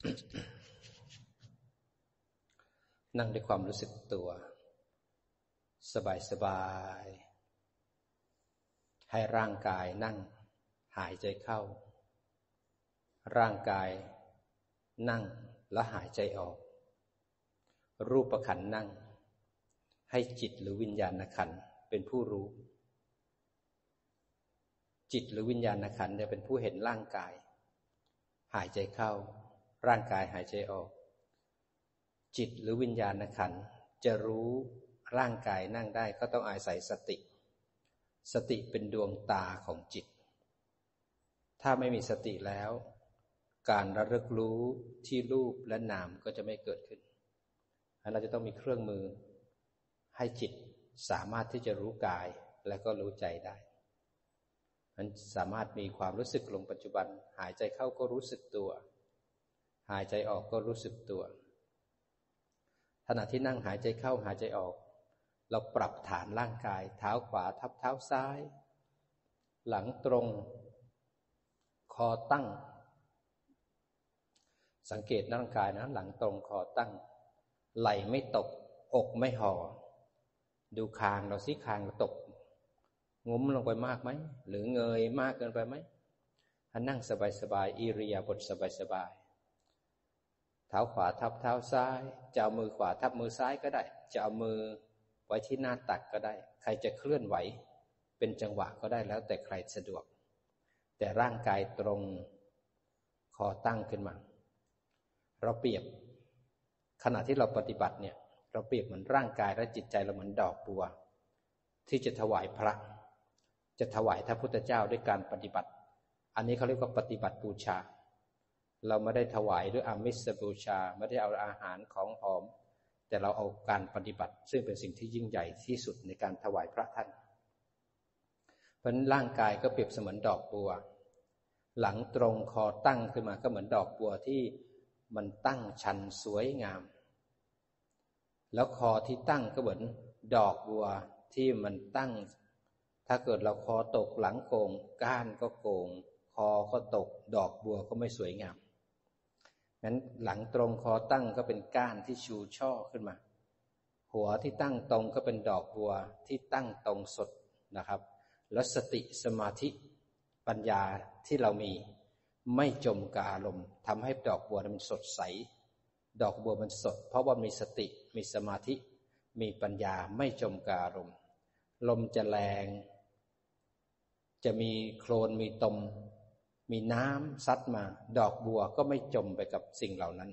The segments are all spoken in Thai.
นั่งด้วยความรู้สึกตัวสบายๆให้ร่างกายนั่งหายใจเข้าร่างกายนั่งและหายใจออกรูปขันธ์นั่งให้จิตหรือวิญญาณขันธ์เป็นผู้รู้จิตหรือวิญญาณขันธ์จะเป็นผู้เห็นร่างกายหายใจเข้าร่างกายหายใจออกจิตหรือวิญญาณขันธ์จะรู้ร่างกายนั่งได้ก็ต้องอาศัยสติสติเป็นดวงตาของจิตถ้าไม่มีสติแล้วการระลึกรู้ที่รูปและนามก็จะไม่เกิดขึ้นเราจะต้องมีเครื่องมือให้จิตสามารถที่จะรู้กายและก็รู้ใจได้มันสามารถมีความรู้สึกลงปัจจุบันหายใจเข้าก็รู้สึกตัวหายใจออกก็รู้สึกตัวขณะที่นั่งหายใจเข้าหายใจออกเราปรับฐานร่างกายเท้าขวาทับเท้าซ้ายหลังตรงคอตั้งสังเกตร่างกายนะหลังตรงคอตั้งไหล่ไม่ตกอกไม่ห่อดูคางเราสิคางเราตกงุ้มลงไปมากไหมหรือเงยมากเกินไปไหมนั่งสบายๆอิริยาบถสบายๆเท้าขวาทับเท้าซ้ายจะเอามือขวาทับมือซ้ายก็ได้จะเอามือไว้ที่หน้าตักก็ได้ใครจะเคลื่อนไหวเป็นจังหวะก็ได้แล้วแต่ใครสะดวกแต่ร่างกายตรงคอตั้งขึ้นมาเราเปรียบขณะที่เราปฏิบัติเนี่ยเราเปรียบเหมือนร่างกายและจิตใจเราเหมือนดอกบัวที่จะถวายพระจะถวายพระพุทธเจ้าด้วยการปฏิบัติอันนี้เขาเรียกว่าปฏิบัติบูชาเราไม่ได้ถวายด้วยอามิสบูชาไม่ได้เอาอาหารของหอมแต่เราเอาการปฏิบัติซึ่งเป็นสิ่งที่ยิ่งใหญ่ที่สุดในการถวายพระท่านเพราะร่างกายก็เปรียบเสมือนดอกบัวหลังตรงคอตั้งขึ้นมาก็เหมือนดอกบัวที่มันตั้งชันสวยงามแล้วคอที่ตั้งก็เหมือนดอกบัวที่มันตั้งถ้าเกิดเราคอตกหลังโก่งก้านก็โก่งคอก็ตกดอกบัวก็ไม่สวยงามงั้นหลังตรงคอตั้งก็เป็นก้านที่ชูช่อขึ้นมาหัวที่ตั้งตรงก็เป็นดอกบัวที่ตั้งตรงสดนะครับแล้วสติสมาธิปัญญาที่เรามีไม่จมกับอารมณ์ทำให้ดอกบัวมันสดใสดอกบัวมันสดเพราะว่ามีสติมีสมาธิมีปัญญาไม่จมกับอารมณ์ลมจะแรงจะมีโคลนมีตมมีน้ำซัดมาดอกบัวก็ไม่จมไปกับสิ่งเหล่านั้น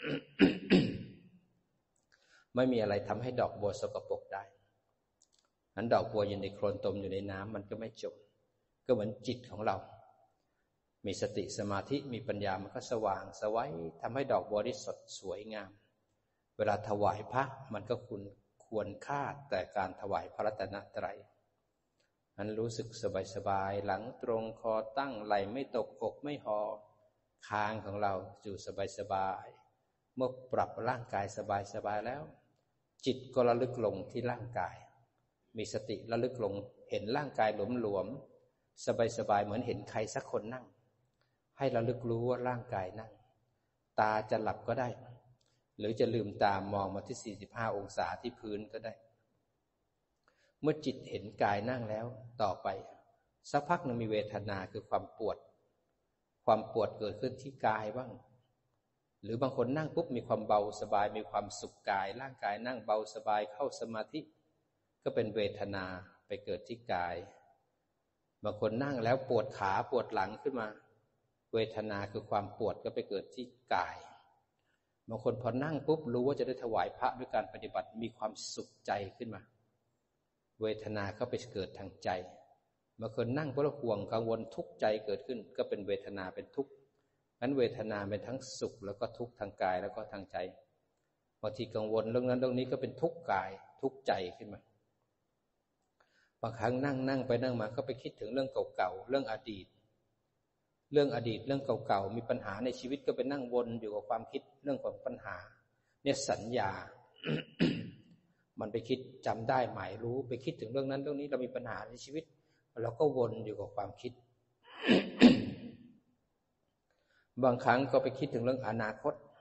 ไม่มีอะไรทำให้ดอกบัวสกปรกได้นั้นดอกบัวอยู่ในโคลนตมอยู่ในน้ำมันก็ไม่จมก็เหมือนจิตของเรามีสติสมาธิมีปัญญามันก็สว่างสวัยทำให้ดอกบัวที่สดสวยงามเวลาถวายพระมันก็ควรค่าแต่การถวายพระรัตนตรัยนั้นรู้สึกสบายๆหลังตรงคอตั้งไหล่ไม่ตกอกไม่ห่อคางของเราอยู่สบายๆเมื่อปรับร่างกายสบายๆแล้วจิตก็ระลึกลงที่ร่างกายมีสติระลึกลงเห็นร่างกายหลวมๆสบายๆเหมือนเห็นใครสักคนนั่งให้ระลึกรู้ว่าร่างกายนั่งตาจะหลับก็ได้หรือจะลืมตามองมาที่45องศาที่พื้นก็ได้เมื่อจิตเห็นกายนั่งแล้วต่อไปสักพักนึงมีเวทนาคือความปวดเกิดขึ้นที่กายบ้างหรือบางคนนั่งปุ๊บมีความเบาสบายมีความสุขกายร่างกายนั่งเบาสบายเข้าสมาธิก็เป็นเวทนาไปเกิดที่กายบางคนนั่งแล้วปวดขาปวดหลังขึ้นมาเวทนาคือความปวดก็ไปเกิดที่กายบางคนพอนั่งปุ๊บรู้ว่าจะได้ถวายพระด้วยการปฏิบัติมีความสุขใจขึ้นมาเวทนาก็ไปเกิดทางใจบางคนนั่งเพราะห่วงกังวลทุกข์ใจเกิดขึ้นก็เป็นเวทนาเป็นทุกข์งั้นเวทนาเป็นทั้งสุขแล้วก็ทุกข์ทางกายแล้วก็ทางใจบางทีกังวลเรื่องนั้นเรื่องนี้ก็เป็นทุกข์กายทุกข์ใจขึ้นมาบางครั้งนั่งไปนั่งมาก็ไปคิดถึงเรื่องเก่าๆเรื่องอดีตเรื่องเก่าๆมีปัญหาในชีวิตก็ไปนั่งวนอยู่กับความคิดเรื่องของปัญหาเนี่ยสัญญา มันไปคิดจำได้หมายรู้ไปคิดถึงเรื่องนั้นเรื่องนี้เรามีปัญหาในชีวิตเราก็วนอยู่กับความคิด บางครั้งก็ไปคิดถึงเรื่องอนาคต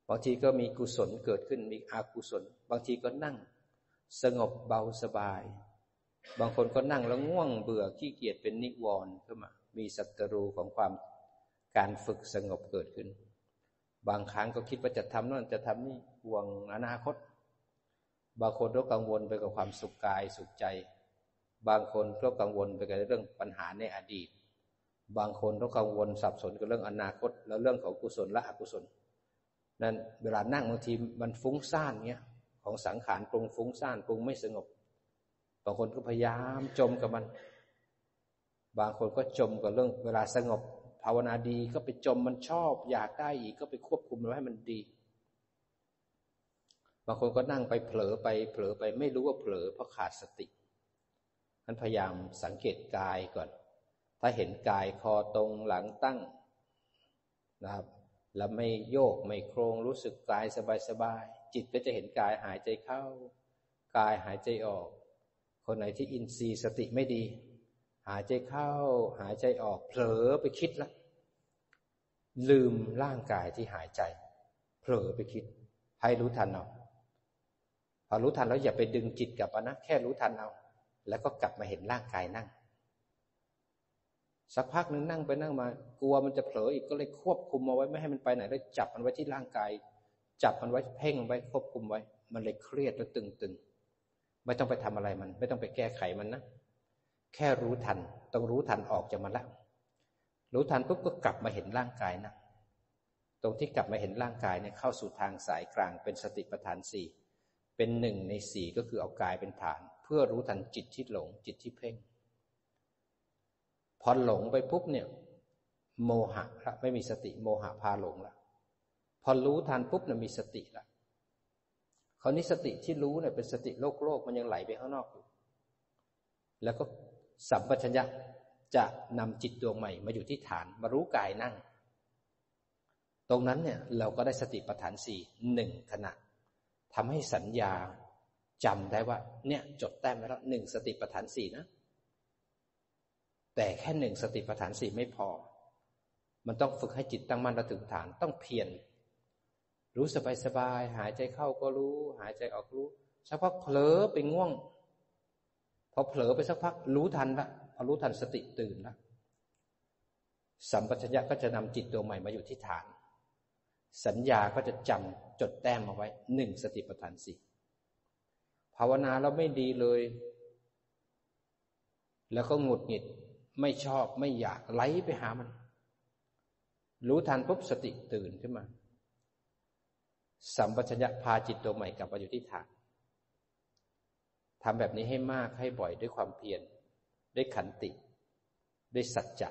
บางทีก็มีกุศลเกิดขึ้นมีอกุศลบางทีก็นั่งสงบเบาสบายบางคนก็นั่งแล้วง่วงเบื่อขี้เกียจเป็นนิวรณ์ขึ้นมามีศัตรูของความการฝึกสงบเกิดขึ้นบางครั้งก็คิดว่าจะทำนั่นจะทำนี่ห่วงอนาคตบางคนก็กังวลไปกับความสุขกายสุขใจบางคนก็กังวลไปกับเรื่องปัญหาในอดีตบางคนก็กังวลสับสนกับเรื่องอนาคตแล้วเรื่องของกุศลและอกุศลนั่นเวลานั่งบางทีมันฟุ้งซ่านเงี้ยของสังขารปรุงฟุ้งซ่านปรุงไม่สงบบางคนก็พยายามจมกับมันบางคนก็จมกับเรื่องเวลาสงบภาวนาดีก็ไปจมมันชอบอยากได้อีกก็ไปควบคุมมันให้มันดีบางคนก็นั่งไปเผลอไปไม่รู้ว่าเผลอเพราะขาดสติท่านพยายามสังเกตกายก่อนถ้าเห็นกายคอตรงหลังตั้งนะครับแล้วไม่โยกไม่โครงรู้สึกกายสบายๆจิตก็จะเห็นกายหายใจเข้ากายหายใจออกคนไหนที่อินทรีย์สติไม่ดีหายใจเข้าหายใจออกเผลอไปคิดแล้วลืมร่างกายที่หายใจเผลอไปคิดให้รู้ทันเอาพอรู้ทันแล้วอย่าไปดึงจิตกลับมานะแค่รู้ทันเอาแล้วก็กลับมาเห็นร่างกายนั่งสักพักนึงนั่งไปนั่งมากลัวมันจะเผลออีกก็เลยควบคุมเอาไว้ไม่ให้มันไปไหนแล้วจับมันไว้ที่ร่างกายจับมันไว้เพ่งไว้ควบคุมไว้มันเลยเครียดแล้วตึงไม่ต้องไปทำอะไรมันไม่ต้องไปแก้ไขมันนะแค่รู้ทันต้องรู้ทันออกจากมันละรู้ทันปุ๊บก็กลับมาเห็นร่างกายนะตรงที่กลับมาเห็นร่างกายเนี่ยเข้าสู่ทางสายกลางเป็นสติปัฏฐานสี่เป็นหนึ่งในสี่ก็คือเอากายเป็นฐานเพื่อรู้ทันจิตที่หลงจิตที่เพ่งพอหลงไปปุ๊บเนี่ยโมหะละไม่มีสติโมหะพาหลงละพอรู้ทันปุ๊บเนี่ยมีสติละคราวนี้สติที่รู้เนี่ยเป็นสติโลกมันยังไหลไปข้างนอกอยู่แล้วก็สัมปชัญญะจะนำจิตดวงใหม่มาอยู่ที่ฐานมารู้กายนั่งตรงนั้นเนี่ยเราก็ได้สติปัฏฐานสี่หนึ่งขณะทำให้สัญญาจำได้ว่าเนี่ยจดแต้มไว้แล้วหนึ่งสติปัฏฐานสี่นะแต่แค่หนึ่งสติปัฏฐานสี่ไม่พอมันต้องฝึกให้จิตตั้งมั่นและถึงฐานต้องเพียรรู้สบายๆหายใจเข้าก็รู้หายใจออกรู้สักพักเผลอไปง่วงพอเผลอไปสักพักรู้ทันละพอรู้ทันสติตื่นละสัมปชัญญะก็จะนำจิตดวงใหม่มาอยู่ที่ฐานสัญญาก็จะจำจดแต้มเอาไว้หนึ่งสติปัฏฐานสี่ภาวนาแล้วไม่ดีเลยแล้วก็หงุดหงิดไม่ชอบไม่อยากไหลไปหามันรู้ทันปุ๊บสติตื่นขึ้นมาสัมปชัญญะพาจิตดวงใหม่กลับมาอยู่ที่ฐานทำแบบนี้ให้มากให้บ่อยด้วยความเพียรด้วยขันติด้วยสัจจะ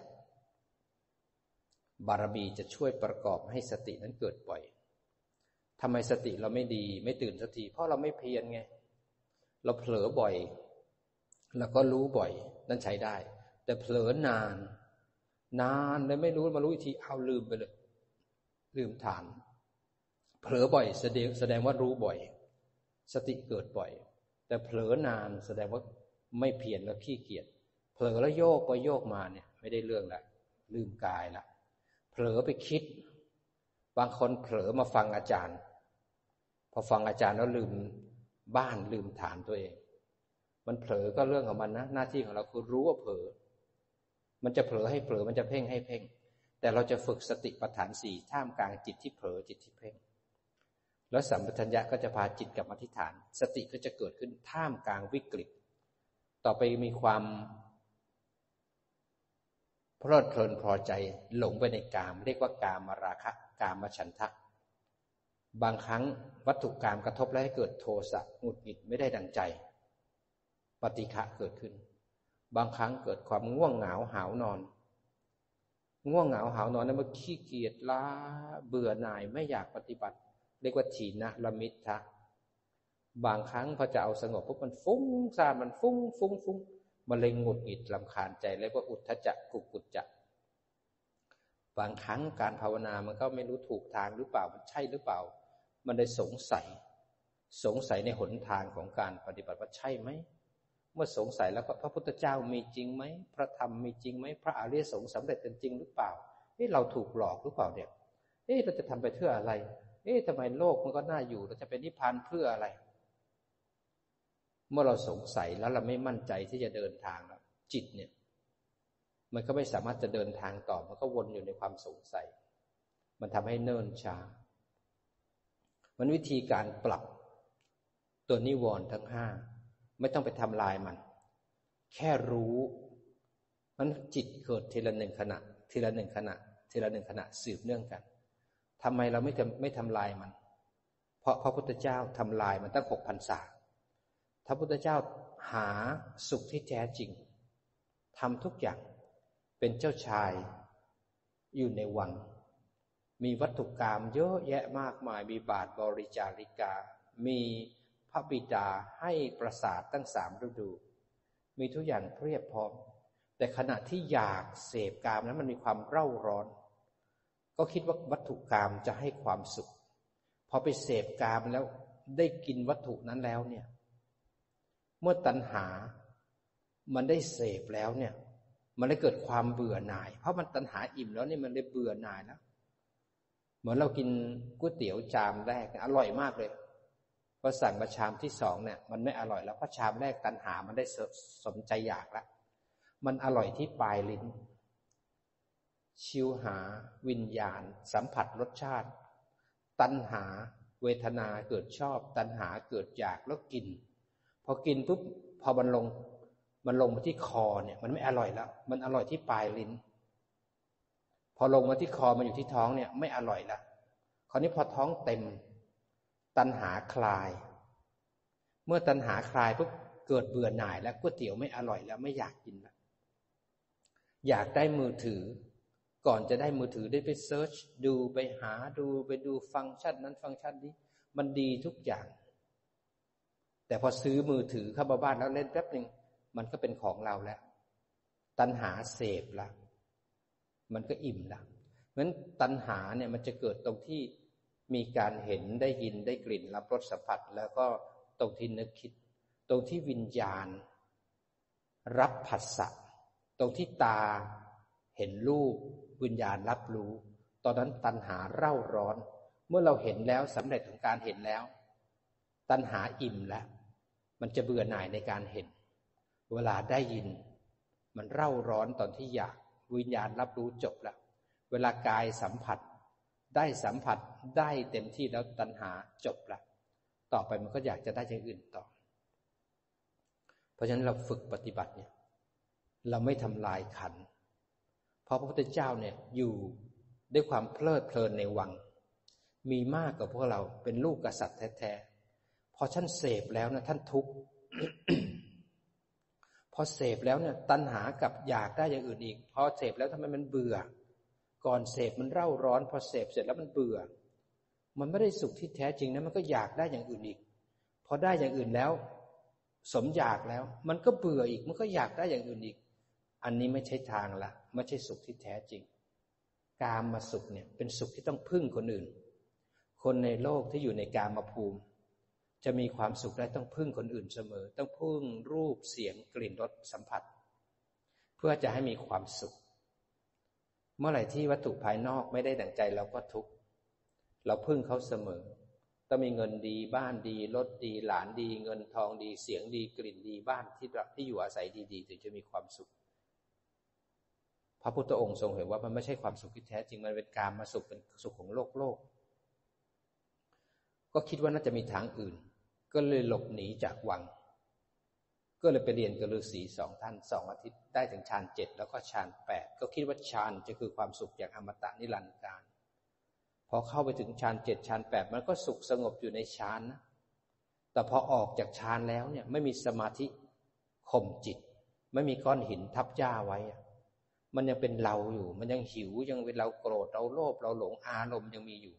บารมีจะช่วยประกอบให้สตินั้นเกิดบ่อยทำไมสติเราไม่ดีไม่ตื่นสักทีเพราะเราไม่เพียรไงเราเผลอบ่อยแล้วก็รู้บ่อยนั่นใช้ได้แต่เผลอนานเลยไม่รู้มารู้อีกทีเอาลืมไปเลยลืมฐานเผลอบ่อยแสดงว่ารู้บ่อยสติเกิดบ่อยแต่เผลอนานแสดงว่าไม่เพียรแล้วขี้เกียจเผลอแล้วโยกไปโยกมาเนี่ยไม่ได้เรื่องละลืมกายละเผลอไปคิดบางคนเผลอมาฟังอาจารย์พอฟังอาจารย์แล้วลืมบ้านลืมฐานตัวเองมันเผลอก็เรื่องของมันนะหน้าที่ของเราคือรู้ว่าเผลอมันจะเผลอให้เผลอมันจะเพ่งให้เพ่งแต่เราจะฝึกสติปัฏฐานสี่ท่ามกลางจิตที่เผลอจิตที่เพ่งแล้วสัมปชัญญะก็จะพาจิตกลับมาที่ฐานสติก็จะเกิดขึ้นท่ามกลางวิกฤตต่อไปมีความเพลิดเพลินพอใจหลงไปในกามเรียกว่ากามราคะกามฉันทะบางครั้งวัตถุกามกระทบแล้วให้เกิดโทสะหงุดหงิดไม่ได้ดังใจปฏิฆะเกิดขึ้นบางครั้งเกิดความง่วงเหงาหาวนอนง่วงเหงาหาวนอนนั้นมันขี้เกียจล้าเบื่อหน่ายไม่อยากปฏิบัติเรียกว่าถีนะละมิทธะบางครั้งพอจะเอาสงบปุ๊บมันฟุ้งซ่านมันฟุ้งมันเลยหงุดหงิดรำคาญใจเรียกว่าอุทธัจจะกุกุจจะบางครั้งการภาวนามันก็ไม่รู้ถูกทางหรือเปล่ามันใช่หรือเปล่ามันได้สงสัยในหนทางของการปฏิบัติว่าใช่ไหมเมื่อสงสัยแล้วก็พระพุทธเจ้ามีจริงไหมพระธรรมมีจริงไหมพระอริยสงฆ์สำเร็จกันจริงหรือเปล่าเราถูกหลอกหรือเปล่าเนี่ยเราจะทำไปเพื่ออะไรทำไมโลกมันก็น่าอยู่เราจะเป็นนิพพานเพื่ออะไรเมื่อเราสงสัยแล้วเราไม่มั่นใจที่จะเดินทางแล้วจิตเนี่ยมันก็ไม่สามารถจะเดินทางต่อมันก็วนอยู่ในความสงสัยมันทำให้เนิ่นช้ามันวิธีการปรับตัวนิวรณ์ทั้งห้าไม่ต้องไปทำลายมันแค่รู้มันจิตเกิดทีละหนึ่งขณะทีละหนึ่งขณะทีละหนึ่งขณะสืบเนื่องกันทำไมเราไม่ทำลายมันเพราะพระพุทธเจ้าทำลายมันตั้ง6 พรรษาพระพุทธเจ้าหาสุขที่แท้จริงทำทุกอย่างเป็นเจ้าชายอยู่ในวังมีวัตถุกรรมเยอะแยะมากมายมีบาทบริจาริกามีพระบิดาให้ประสาทตั้ง3 ฤดูมีทุกอย่างเพียบพร้อมแต่ขณะที่อยากเสพกามนั้นมันมีความเร่าร้อนก็คิดว่าวัตถุกรรมจะให้ความสุขพอไปเสพกามแล้วได้กินวัตถุนั้นแล้วเนี่ยเมื่อตัณหามันได้เสพแล้วเนี่ยมันได้เกิดความเบื่อหน่ายเพราะมันตัณหาอิ่มแล้วเนี่ยมันได้เบื่อหน่ายแล้วเหมือนเรากินก๋วยเตี๋ยวชามแรกอร่อยมากเลยพอสั่งมาชามที่2เนี่ยมันไม่อร่อยแล้วเพราะชามแรกตัณหามันได้สมใจอยากแล้วมันอร่อยที่ปลายลิ้นชิวหาวิญญาณสัมผัสรสชาติตัณหาเวทนาเกิดชอบตัณหาเกิดอยากแล้วกินพอกินปุ๊บพอมันลงมาที่คอเนี่ยมันไม่อร่อยแล้วมันอร่อยที่ปลายลิ้นพอลงมาที่คอมันอยู่ที่ท้องเนี่ยไม่อร่อยแล้วคราวนี้พอท้องเต็มตัณหาคลายเมื่อตัณหาคลายปุ๊บเกิดเบื่อหน่ายแล้วก๋วยเตี๋ยวไม่อร่อยแล้วไม่อยากกินแล้วอยากได้มือถือก่อนจะได้มือถือได้ไปเซิร์ชดูไปหาดูไปดูฟังก์ชันนั้นฟังก์ชันนี้มันดีทุกอย่างแต่พอซื้อมือถือเข้ามาบ้านแล้วเล่นแป๊บนึงมันก็เป็นของเราแล้วตัณหาเสพละมันก็อิ่มละเพราะฉะนั้นตัณหาเนี่ยมันจะเกิดตรงที่มีการเห็นได้ยินได้กลิ่นรับรสสัมผัสแล้วก็ตรงที่นึกคิดตรงที่วิญญาณรับผัสสะตรงที่ตาเห็นรูปวิญญาณรับรู้ตอนนั้นตัณหาเร่าร้อนเมื่อเราเห็นแล้วสำเร็จของการเห็นแล้วตัณหาอิ่มแล้วมันจะเบื่อหน่ายในการเห็นเวลาได้ยินมันเร่าร้อนตอนที่อยากวิญญาณรับรู้จบแล้วเวลากายสัมผัสได้สัมผัสได้เต็มที่แล้วตัณหาจบแล้วต่อไปมันก็อยากจะได้อย่างอื่นต่อเพราะฉะนั้นเราฝึกปฏิบัติเนี่ยเราไม่ทำลายขันธ์เพราะพระพุทธเจ้าเนี่ยอยู่ด้วยความเพลิดเพลินในวังมีมากกว่าพวกเราเป็นลูกกษัตริย์แท้ๆพอท่านเสพแล้วนะท่านทุกข์ พอเสพแล้วเนี่ยตัณหากับอยากได้อย่างอื่นอีกพอเสพแล้วทำไมมันเบื่อก่อนเสพมันเร่าร้อนพอเสพเสร็จแล้วมันเบื่อมันไม่ได้สุขที่แท้จริงนะมันก็อยากได้อย่างอื่นอีกพอได้อย่างอื่นแล้วสมอยากแล้วมันก็เบื่ออีกมันก็อยากได้อย่างอื่นอีกอันนี้ไม่ใช่ทางละไม่ใช่สุขที่แท้จริงกามสุขเนี่ยเป็นสุขที่ต้องพึ่งคนอื่นคนในโลกที่อยู่ในกามภูมิจะมีความสุขได้ต้องพึ่งคนอื่นเสมอต้องพึ่งรูปเสียงกลิ่นรสสัมผัสเพื่อจะให้มีความสุขเมื่อไหร่ที่วัตถุภายนอกไม่ได้ดั่งใจเราก็ทุกข์เราพึ่งเขาเสมอต้องมีเงินดีบ้านดีรถดีหลานดีเงินทองดีเสียงดีกลิ่นดีบ้านที่อยู่อาศัยดีๆถึงจะมีความสุขพระพุทธองค์ทรงเห็นว่ามันไม่ใช่ความสุขที่แท้จริงมันเป็นกามสุขเป็นสุขของโลกก็คิดว่าน่าจะมีทางอื่นก็เลยหลบหนีจากวังก็เลยไปเรียนกับฤาษี2 ท่าน2 อาทิตย์ได้ถึงฌาน7แล้วก็ฌาน8ก็คิดว่าฌานจะคือความสุขอย่างอมตะนิรันดร์กาลพอเข้าไปถึงฌาน7ฌาน8มันก็สุขสงบอยู่ในฌานนะแต่พอออกจากฌานแล้วเนี่ยไม่มีสมาธิข่มจิตไม่มีก้อนหินทับย่าไว้มันยังเป็นเราอยู่มันยังหิวยังเป็นเราโกรธเราโลภเราหลงอารมณ์ยังมีอยู่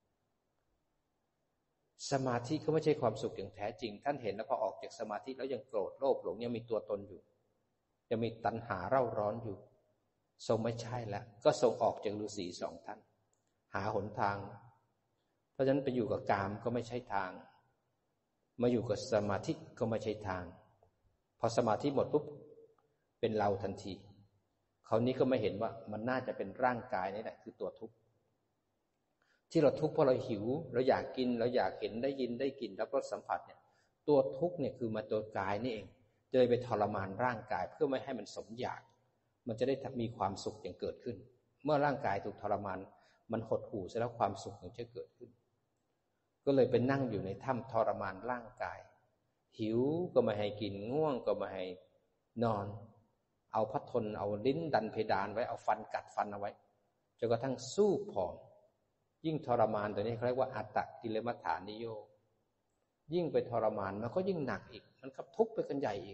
สมาธิก็ไม่ใช่ความสุขอย่างแท้จริงท่านเห็นแล้วพอออกจากสมาธิแล้วยังโกรธโลภหลงยังมีตัวตนอยู่ยังมีตัณหาเร่าร้อนอยู่ทรงไม่ใช่แล้วก็ทรงออกจากฤาษี2 ท่านหาหนทางเพราะฉะนั้นไปอยู่กับกามก็ไม่ใช่ทางมาอยู่กับสมาธิก็ไม่ใช่ทางพอสมาธิหมดปุ๊บเป็นเราทันทีคราวนี้ก็ไม่เห็นว่ามันน่าจะเป็นร่างกายนี่แหละคือตัวทุกข์ที่เราทุกข์เพราะเราหิวเราอยากกินเราอยากเห็นได้ยินได้กลิ่นรับรสสัมผัสเนี่ยตัวทุกข์เนี่ยคือมาตัวกายนี่เองจะเลยไปทรมานร่างกายเพื่อไม่ให้มันสมอยากมันจะได้มีความสุขอย่างเกิดขึ้นเมื่อร่างกายถูกทรมานมันหดหู่เสร็จแล้วความสุขอย่างจะเกิดขึ้นก็เลยไปนั่งอยู่ในถ้ำทรมานร่างกายหิวก็ไม่ให้กินง่วงก็ไม่ให้นอนเอาพัดทนเอาลิ้นดันเพดานไว้เอาฟันกัดฟันเอาไว้จนกระทั่งสู้ผอมยิ่งทรมานตัวนี้เขาเรียกว่าอัตตกิเลมัฏฐานิโยยิ่งไปทรมานมันก็ยิ่งหนักอีกมันก็ทุกข์ไปกันใหญ่อีก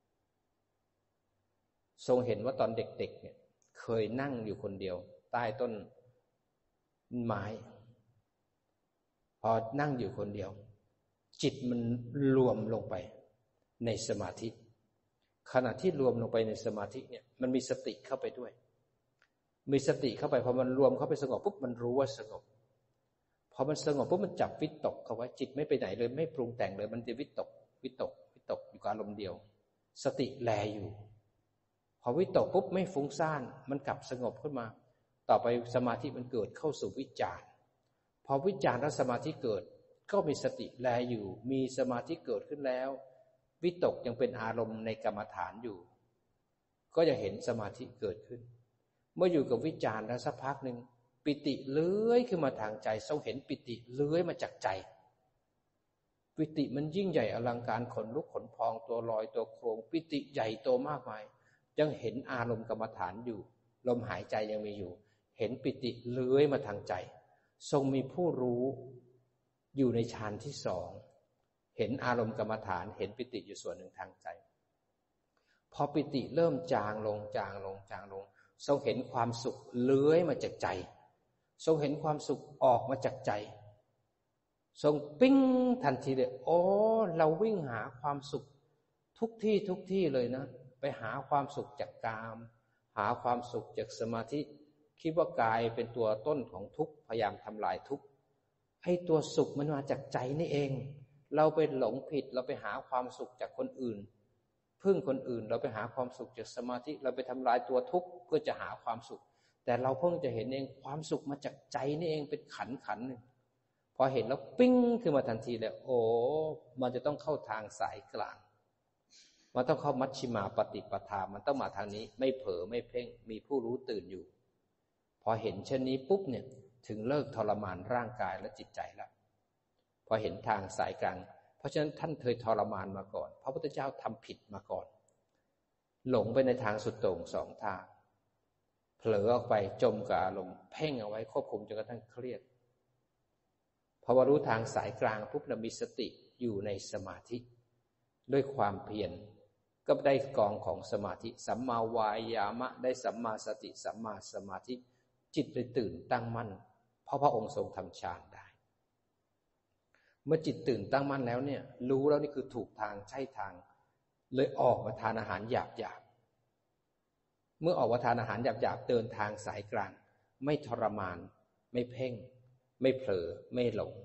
ทรงเห็นว่าตอนเด็กๆเนี่ยเคยนั่งอยู่คนเดียวใต้ต้นไม้พอนั่งอยู่คนเดียวจิตมันรวมลงไปในสมาธิขณะที่รวมลงไปในสมาธิเนี่ยมันมีสติเข้าไปด้วยมีสติเข้าไปพอมันรวมเข้าไปสงบปุ๊บมันรู้ว่าสงบพอมันสงบปุ๊บมันจับวิตกเข้าไว้จิตไม่ไปไหนเลยไม่ปรุงแต่งเลยมันจะวิตกอยู่กับอารมณ์เดียวสติแลอยู่พอวิตกปุ๊บไม่ฟุ้งซ่านมันกลับสงบขึ้นมาต่อไปสมาธิมันเกิดเข้าสู่วิจารณ์พอวิจารณ์แล้วสมาธิเกิดก็มีสติแลอยู่มีสมาธิเกิดขึ้นแล้ววิตกยังเป็นอารมณ์ในกรรมฐานอยู่ก็จะเห็นสมาธิเกิดขึ้นเมื่ออยู่กับวิจารณ์แล้วสักพักหนึ่งปิติเลื้อยขึ้นมาทางใจทรงเห็นปิติเลื้อยมาจากใจปิติมันยิ่งใหญ่อลังการขนลุกขนพองตัวลอยตัวโครงปิติใหญ่โตมากมายยังเห็นอารมณ์กรรมฐานอยู่ลมหายใจยังมีอยู่เห็นปิติเลื้อยมาทางใจทรงมีผู้รู้อยู่ในฌานที่สองเห็นอารมณ์กรรมฐานเห็นปิติอยู่ส่วนหนึ่งทางใจพอปิติเริ่มจางลงทรงเห็นความสุขเลื้อยมาจากใจทรงเห็นความสุขออกมาจากใจทรงปิ้งทันทีเลยอ๋อเราวิ่งหาความสุขทุกที่เลยนะไปหาความสุขจากกามหาความสุขจากสมาธิคิดว่ากายเป็นตัวต้นของทุกข์พยายามทำลายทุกข์ให้ตัวสุขมันมาจากใจนี่เองเราไปหลงผิดเราไปหาความสุขจากคนอื่นพึ่งคนอื่นเราไปหาความสุขจากสมาธิเราไปทำลายตัวทุกข์เพื่อจะหาความสุขแต่เราเพิ่งจะเห็นเองความสุขมาจากใจนี่เองเป็นขันหนึ่งพอเห็นแล้วปิ้งขึ้นมาทันทีเลยโอ้มันจะต้องเข้าทางสายกลางมันต้องเข้ามัชฌิมาปฏิปทามันต้องมาทางนี้ไม่เผลอไม่เพ่งมีผู้รู้ตื่นอยู่พอเห็นเช่นนี้ปุ๊บเนี่ยถึงเลิกทรมานร่างกายและจิตใจแล้วพอเห็นทางสายกลางเพราะฉะนั้นท่านเคยทรมานมาก่อนพระพุทธเจ้าทำผิดมาก่อนหลงไปในทางสุดโต่งสองทางเผลอออกไปจมกับอารมณ์เพ่งเอาไว้ควบคุมจนกระทั่งเครียดพอว่ารู้ทางสายกลางปุ๊บเรามีสติอยู่ในสมาธิด้วยความเพียรก็ได้กองของสมาธิสัมมาวายามะได้สัมมาสติสัมมาสมาธิจิตเลยตื่นตั้งมั่นเพราะพระองค์ทรงทำฌานได้เมื่อจิตตื่นตั้งมั่นแล้วเนี่ยรู้แล้วนี่คือถูกทางใช่ทางเลยออกมาทานอาหารหยาบเมื่อออกมาทานอาหารหยาบเดินทางสายกลางไม่ทรมานไม่เพ่งไม่เผลอไม่หลง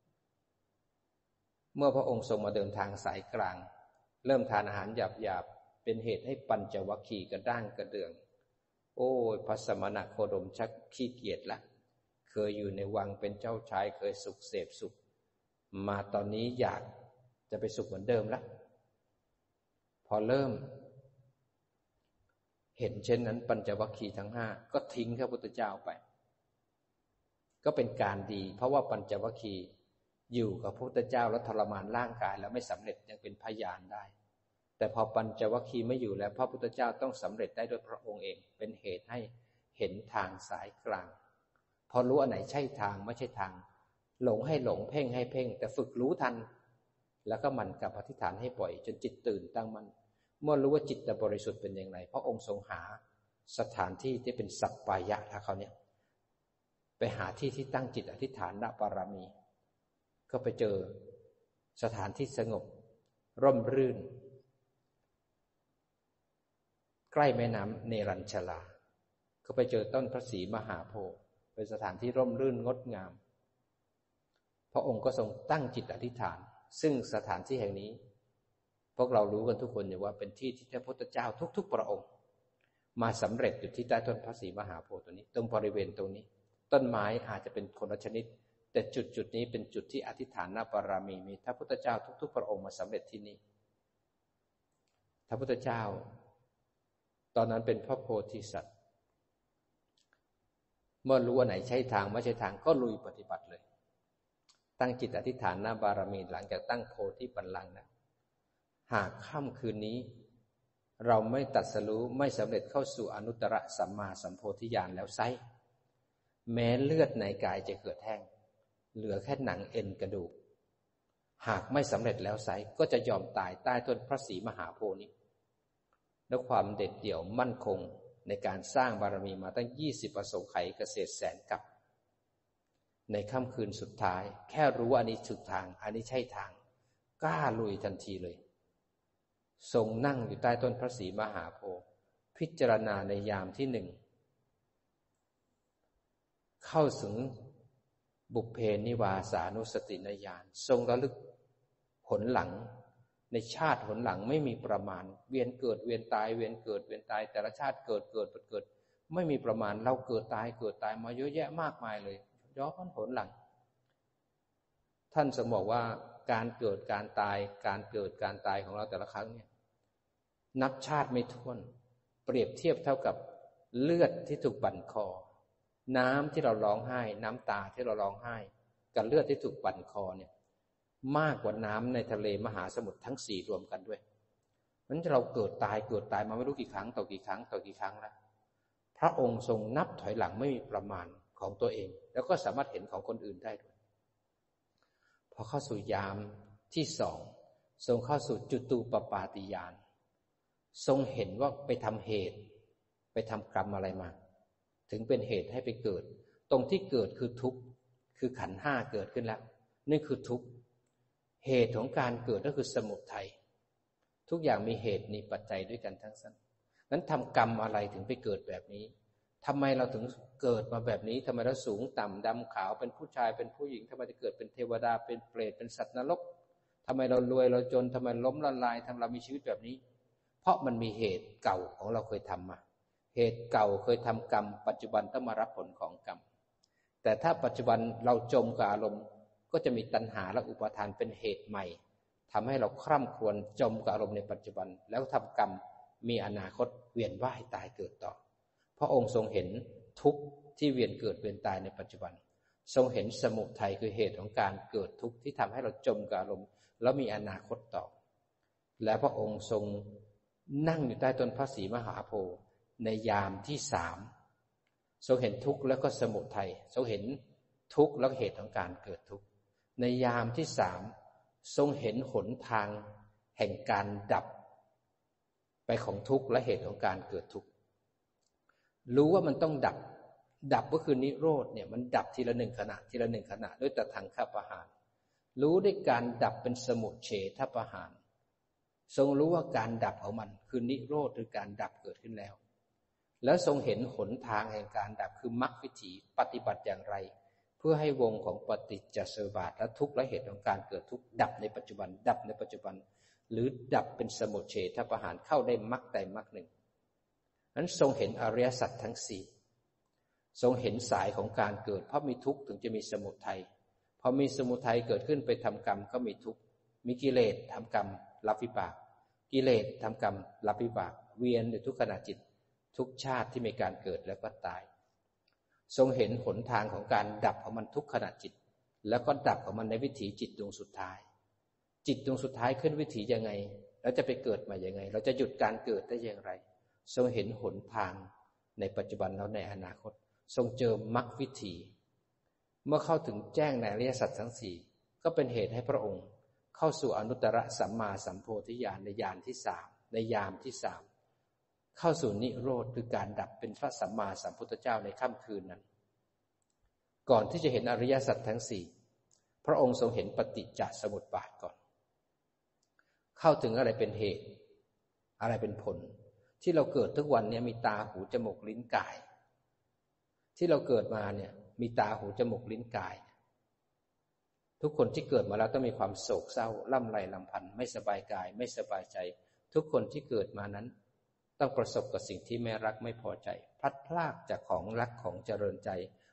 เมื่อพระองค์ทรงมาเดินทางสายกลางเริ่มทานอาหารหยาบเป็นเหตุให้ปัญจวัคคีย์กระด้างกระเดืองโอ้ยพระสมณโคดมชักขี้เกียจละเคยอยู่ในวังเป็นเจ้าชายเคยสุขเสพสุขมาตอนนี้อยากจะไปสุขเหมือนเดิมละพอเริ่มเห็นเช่นนั้นปัญจวัคคีย์ทั้งห้าก็ทิ้งพระพุทธเจ้าไปก็เป็นการดีเพราะว่าปัญจวัคคีย์อยู่กับพระพุทธเจ้าแล้วทรมานร่างกายแล้วไม่สำเร็จยังเป็นพยานได้แต่พอปัญจวัคคีย์ไม่อยู่แล้วพระพุทธเจ้าต้องสำเร็จได้ด้วยพระองค์เองเป็นเหตุให้เห็นทางสายกลางพอรู้อันไหนใช่ทางไม่ใช่ทางหลงให้หลงเพ่งให้เพ่งแต่ฝึกรู้ทันแล้วก็มันกับอธิษฐานให้ปล่อยจนจิตตื่นตั้งมั่นเมื่อรู้ว่าจิตบริสุทธิ์เป็นอย่างไรพระองค์ทรงหาสถานที่ที่เป็นสัปปายะแล้วเขาเนี่ยไปหาที่ที่ตั้งจิตอธิษฐานบารมีก็ไปเจอสถานที่สงบร่มรื่นใกล้แม่น้ำเนรัญชลาก็ไปเจอต้นพระศรีมหาโพธิ์เป็นสถานที่ร่มรื่นงดงามพระองค์ก็ทรงตั้งจิตอธิษฐานซึ่งสถานที่แห่งนี้พวกเรารู้กันทุกคนอยู่ว่าเป็นที่ที่พระพุทธเจ้าทุกๆพระองค์มาสำเร็จอยู่ที่ใต้ต้นพระศรีมหาโพธิ์ตัวนี้ตรงบริเวณตรงนี้ต้นไม้อาจจะเป็นคนละชนิดแต่จุดนี้เป็นจุดที่อธิษฐานบารมีมีพระพุทธเจ้าทุกๆพระองค์มาสำเร็จที่นี่พระพุทธเจ้าตอนนั้นเป็นพระโพธิสัตว์เมื่อรู้ว่าไหนใช่ทางไม่ใช่ทางก็ลุยปฏิบัติเลยตั้งจิตอธิษฐานบารมีหลังจากตั้งโพธิบัลลังก์นะหากค่ำคืนนี้เราไม่ตรัสรู้ไม่สำเร็จเข้าสู่อนุตตรสัมมาสัมโพธิญาณแล้วไซร้แม้เลือดในกายจะเกิดแห้งเหลือแค่หนังเอ็นกระดูกหากไม่สำเร็จแล้วไซร้ก็จะยอมตายใต้ต้นพระศรีมหาโพธิ์นี้ด้วยความเด็ดเดี่ยวมั่นคงในการสร้างบารมีมาตั้ง20ประสงค์ไขเกษตรแสนกับในค่ำคืนสุดท้ายแค่รู้ว่าอันนี้ถูกทางอันนี้ใช่ทางกล้าลุยทันทีเลยทรงนั่งอยู่ใต้ต้นพระศรีมหาโพธิ์พิจารณาในยามที่หนึ่งเข้าถึงบุพเพนิวาสานุสติญาณทรงระลึกหนหลังในชาติหนหลังไม่มีประมาณเวียนเกิดเวียนตายเวียนเกิดเวียนตายแต่ละชาติเกิดไม่มีประมาณเราเกิดตายมาเยอะแยะมากมายเลยย้อนหนหลังท่านทรงบอกว่าการเกิดการตายการเกิดการตายของเราแต่ละครั้งเนี่ยนับชาติไม่ถ้วนเปรียบเทียบเท่ากับเลือดที่ถูกบั่นคอน้ำที่เราร้องไห้น้ำตาที่เราร้องไห้กับเลือดที่ถูกบั่นคอเนี่ยมากกว่าน้ำในทะเลมหาสมุทรทั้ง4รวมกันด้วยนั้นเราเกิดตายมาไม่รู้กี่ครั้งต่อกี่ครั้งแล้วพระองค์ทรงนับถอยหลังไม่มีประมาณของตัวเองแล้วก็สามารถเห็นของคนอื่นได้ด้วยพอเข้าสู่ยามที่2ทรงเข้าสู่จุตูปปาติญาณทรงเห็นว่าไปทำเหตุไปทำกรรมอะไรมาถึงเป็นเหตุให้ไปเกิดตรงที่เกิดคือทุกข์คือขันธ์5เกิดขึ้นแล้วนี่คือทุกข์เหตุของการเกิดก็คือสมุทัยทุกอย่างมีเหตุมีปัจจัยด้วยกันทั้งสิ้นนั้นทำกรรมอะไรถึงไปเกิดแบบนี้ทำไมเราถึงเกิดมาแบบนี้ทำไมเราสูงต่ำดำขาวเป็นผู้ชายเป็นผู้หญิงทำไมจะเกิดเป็นเทวดาเป็นเปรตเป็นสัตว์นรกทำไมเรารวยเราจนทำไมล้มละลายทำเรามีชีวิตแบบนี้เพราะมันมีเหตุเก่าของเราเคยทำมาเหตุเก่าเคยทำกรรมปัจจุบันต้องมารับผลของกรรมแต่ถ้าปัจจุบันเราจมกับอารมณ์ก็จะมีตัณหาและอุปาทานเป็นเหตุใหม่ทำให้เราคร่ำครวญจมกับอารมณ์ในปัจจุบันแล้วทำกรรมมีอนาคตเวียนว่ายตายเกิดต่อพระองค์ทรงเห็นทุกข์ที่เวียนเกิดเวียนตายในปัจจุบันทรงเห็นสมุทัยคือเหตุของการเกิดทุกข์ที่ทำให้เราจมกับอารมณ์แล้วมีอนาคตต่อและพระองค์ทรงนั่งอยู่ใต้ต้นพระศรีมหาโพธิ์ในยามที่3ทรงเห็นทุกข์แล้วก็สมุทัยทรงเห็นทุกข์และเหตุของการเกิดทุกข์ในยามที่3ทรงเห็นหนทางแห่งการดับไปของทุกข์และเหตุของการเกิดทุกข์รู้ว่ามันต้องดับก็คือนิโรธเนี่ยมันดับทีละ1ขณะทีละ1ขณะด้วยตทังคปหานรู้ด้วยการดับเป็นสมุจเฉทปหานทรงรู้ว่าการดับของมันคือนิโรธหรือการดับเกิดขึ้นแล้วแล้วทรงเห็นหนทางแห่งการดับคือมรรควิถีปฏิบัติอย่างไรเพื่อให้วงของปฏิจจสมุปบาทและทุกข์และเหตุของการเกิดทุกข์ดับในปัจจุบันดับในปัจจุบันหรือดับเป็นสมุจเฉทปหานเข้าได้มรรคใดมรรคหนึ่งนั้นทรงเห็นอริยสัจทั้ง4ทรงเห็นสายของการเกิดเพราะมีทุกข์ถึงจะมีสมุทัยพอมีสมุทัยเกิดขึ้นไปทำกรรมก็มีทุกข์มีกิเลสทำกรรมรับวิบากกิเลสทำกรรมรับวิบากเวียนอยู่ทุกขณะจิตทุกชาติที่มีการเกิดแล้วก็ตายทรงเห็นหนทางของการดับของมันทุกขณะจิตแล้วก็ดับของมันในวิถีจิตดวงสุดท้ายจิตดวงสุดท้ายขึ้นวิถียังไงแล้วจะไปเกิดใหม่ยังไงเราจะหยุดการเกิดได้อย่างไรทรงเห็นหนทางในปัจจุบันแล้วในอนาคตทรงเจอมรรควิถีเมื่อเข้าถึงแจ้งในอริยสัจทั้ง4ก็เป็นเหตุให้พระองค์เข้าสู่อนุตตรสัมมาสัมโพธิญาณในญาณที่3ในยามที่3เข้าสู่นิโรธคือการดับเป็นพระสัมมาสัมพุทธเจ้าในค่ำคืนนั้นก่อนที่จะเห็นอริยสัจทั้ง4พระองค์ทรงเห็นปฏิจจสมุปบาทก่อนเข้าถึงอะไรเป็นเหตุอะไรเป็นผลที่เราเกิดทุกวันเนี่ยมีตาหูจมูกลิ้นกายที่เราเกิดมาเนี่ยมีตาหูจมูกลิ้นกายทุกคนที่เกิดมาแล้วต้องมีความโศกเศร้าล่ำไรลำพันธ์ไม่สบายกายไม่สบายใจทุกคนที่เกิดมานั้นต้องประสบกับสิ่งที่ไม่รักไม่พอใจพลัดพรากจากของรักของเจริญใจ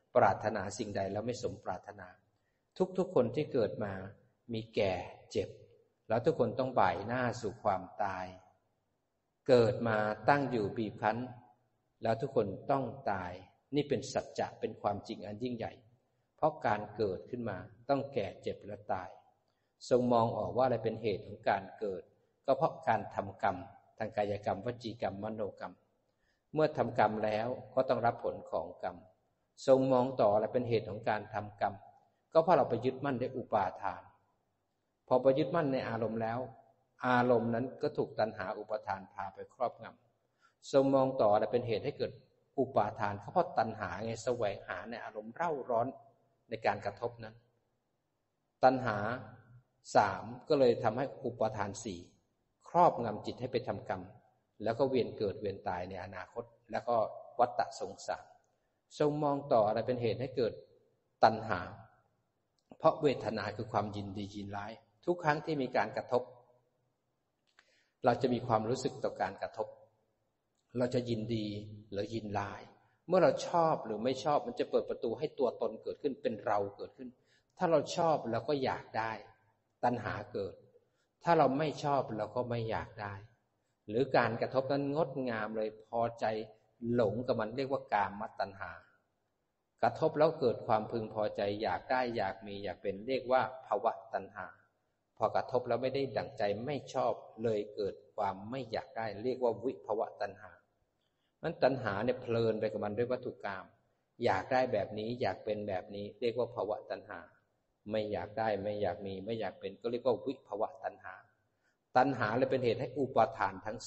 ปรารถนาสิ่งใดแล้วไม่สมปรารถนาทุกคนที่เกิดมามีแก่เจ็บแล้วทุกคนต้องบ่ายหน้าสู่ความตายเกิดมาตั้งอยู่บีบคั้นแล้วทุกคนต้องตายนี่เป็นสัจจะเป็นความจริงอันยิ่งใหญ่เพราะการเกิดขึ้นมาต้องแก่เจ็บและตายทรงมองออกว่าอะไรเป็นเหตุของการเกิดก็เพราะการทำกรรมทางกายกรรมวจีกรรมมโนกรรมเมื่อทำกรรมแล้วก็ต้องรับผลของกรรมทรงมองต่ออะไรเป็นเหตุของการทำกรรมก็เพราะเราไปยึดมั่นในอุปาทานพอไปยึดมั่นในอารมณ์แล้วอารมณ์นั้นก็ถูกตัณหาอุปาทานพาไปครอบงำทรงมองต่ออะไรเป็นเหตุให้เกิดอุปาทานเพราะตัณหาไงแสวงหาในอารมณ์เร่าร้อนในการกระทบนั้นตัณหา3ก็เลยทำให้อุปาทาน4ครอบงำจิตให้ไปทำกรรมแล้วก็เวียนเกิดเวียนตายในอนาคตแล้วก็วัฏฏะสงสารทรงมองต่ออะไรเป็นเหตุให้เกิดตัณหาเพราะเวทนาคือความยินดียินร้ายทุกครั้งที่มีการกระทบเราจะมีความรู้สึกต่อการกระทบเราจะยินดีหรือยินร้ายเมื่อเราชอบหรือไม่ชอบมันจะเปิดประตูให้ตัวตนเกิดขึ้นเป็นเราเกิดขึ้นถ้าเราชอบเราก็อยากได้ตัณหาเกิดถ้าเราไม่ชอบเราก็ไม่อยากได้หรือการกระทบนั้นงดงามเลยพอใจหลงกับมันเรียกว่ากามตัณหากระทบแล้วเกิดความพึงพอใจอยากได้อยากมีอยากเป็นเรียกว่าภวตัณหาพอกระทบแล้วไม่ได้ดั่งใจไม่ชอบเลยเกิดความไม่อยากได้เรียกว่าวิภวตัณหานั้นตัณหาเนี่ยเพลินไปกับมันด้วยวัตถุกรรมอยากได้แบบนี้อยากเป็นแบบนี้เรียกว่าภวตัณหาไม่อยากได้ไม่อยากมีไม่อยากเป็นก็เรียกว่าวิภวตัณหาตัณหาเลยเป็นเหตุให้อุปาทานทั้ง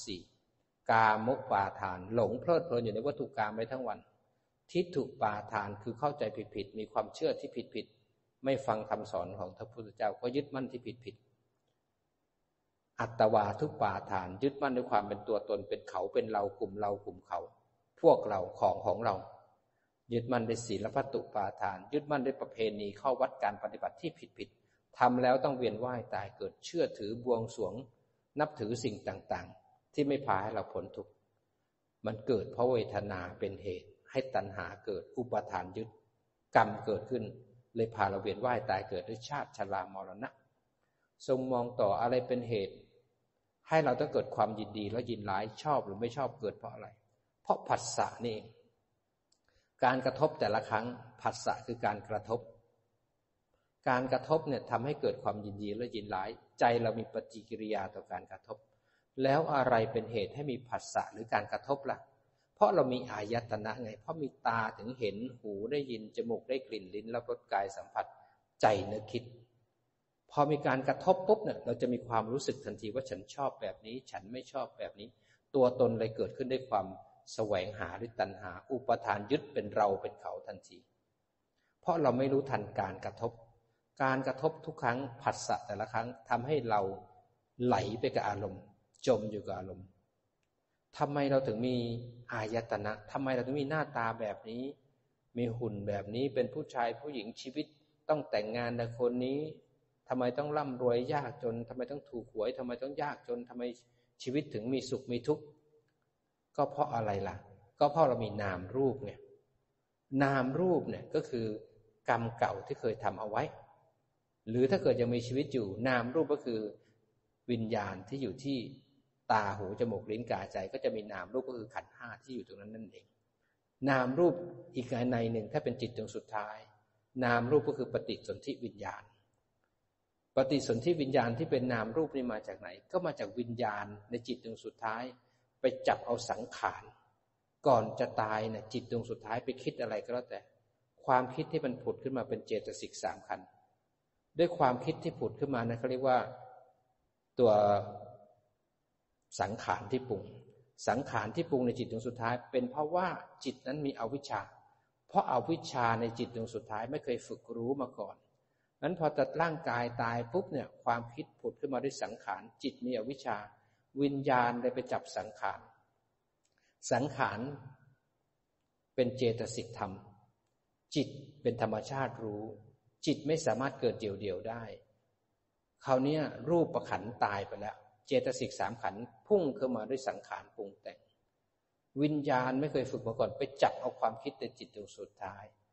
4กามปาทานหลงเพลิดเพลินอยู่ในวัตถุกรรมไปทั้งวันทิฏฐุปาทานคือเข้าใจผิดๆมีความเชื่อที่ผิดๆไม่ฟังคำสอนของพระพุทธเจ้าก็ยึดมั่นที่ผิดๆอัตตวาทุปาทานยึดมั่นด้วยความเป็นตัวตนเป็นเขาเป็นเรากลุ่มเขาพวกเราของเรายึดมั่นด้วยศีลพัตตุปาทานยึดมั่นด้วยประเพณีเข้าวัดการปฏิบัติที่ผิดๆทำแล้วต้องเวียนว่ายตายเกิดเชื่อถือบวงสรวงนับถือสิ่งต่างๆที่ไม่พาให้เราพ้นทุกข์มันเกิดเพราะเวทนาเป็นเหตุให้ตัณหาเกิดอุปาทานยึดกรรมเกิดขึ้นเลยพาเราเวียนว่ายตายเกิดด้วยชาติชรามรณะทรงมองต่ออะไรเป็นเหตุให้เราต้องเกิดความยินดีและยินร้ายชอบหรือไม่ชอบเกิดเพราะอะไรเพราะผัสสะนี่เองการกระทบแต่ละครั้งผัสสะคือการกระทบการกระทบเนี่ยทำให้เกิดความยินดีและยินร้ายใจเรามีปฏิกิริยาต่อการกระทบแล้วอะไรเป็นเหตุให้มีผัสสะหรือการกระทบล่ะเพราะเรามีอายตนะไงเพราะมีตาถึงเห็นหูได้ยินจมูกได้กลิ่นลิ้นรับรสกายสัมผัสใจนึกคิดพอมีการกระทบปุ๊บเนี่ยเราจะมีความรู้สึกทันทีว่าฉันชอบแบบนี้ฉันไม่ชอบแบบนี้ตัวตนเลยเกิดขึ้นด้วยความแสวงหาด้วยตัณหาอุปาทานยึดเป็นเราเป็นเขาทันทีเพราะเราไม่รู้ทันการกระทบทุกครั้งผัสสะแต่ละครั้งทำให้เราไหลไปกับอารมณ์จมอยู่กับอารมณ์ทำไมเราถึงมีอายตนะทำไมเราถึงมีหน้าตาแบบนี้มีหุ่นแบบนี้เป็นผู้ชายผู้หญิงชีวิตต้องแต่งงานกับคนนี้ทำไมต้องร่ำรวยยากจนทำไมต้องถูกหวยทำไมต้องยากจนทำไมชีวิตถึงมีสุขมีทุกข์ก็เพราะอะไรล่ะก็เพราะเรามีนามรูปไงนามรูปเนี่ยก็คือกรรมเก่าที่เคยทำเอาไว้หรือถ้าเกิดยังมีชีวิตอยู่นามรูปก็คือวิญญาณที่อยู่ที่ตาหูจมูกลิ้นกายใจก็จะมีนามรูปก็คือขันธ์ห้าที่อยู่ตรงนั้นนั่นเองนามรูปอีกในหนึ่งถ้าเป็นจิตดวงสุดท้ายนามรูปก็คือปฏิสนธิวิญญาณปฏิสนธิวิญญาณที่เป็นนามรูปนี่มาจากไหนก็มาจากวิญญาณในจิตดวงสุดท้ายไปจับเอาสังขารก่อนจะตายเนี่ยจิตดวงสุดท้ายไปคิดอะไรก็แล้วแต่ความคิดที่มันผุดขึ้นมาเป็นเจตสิก3ขันธ์ด้วยความคิดที่ผุดขึ้นมานะเขาเรียกว่าตัวสังขารที่ปรุงสังขารที่ปรุงในจิตดวงสุดท้ายเป็นเพราะว่าจิตนั้นมีอวิชชาเพราะอวิชชาในจิตดวงสุดท้ายไม่เคยฝึกรู้มาก่อนนั้นพอตัดร่างกายตายปุ๊บเนี่ยความคิดผุดขึ้นมาด้วยสังขารจิตมีอวิชชาวิญญาณเลยไปจับสังขารสังขารเป็นเจตสิกธรรมจิตเป็นธรรมชาติรู้จิตไม่สามารถเกิดเดี่ยวๆได้คราวนี้รูปขันธ์ตายไปแล้วเจตสิก3ขันธ์พุ่งเข้ามาด้วยสังขารปรุงแต่งวิญญาณไม่เคยฝึกมาก่อนไปจับเอาความคิดในจิตดวงสุดท้าย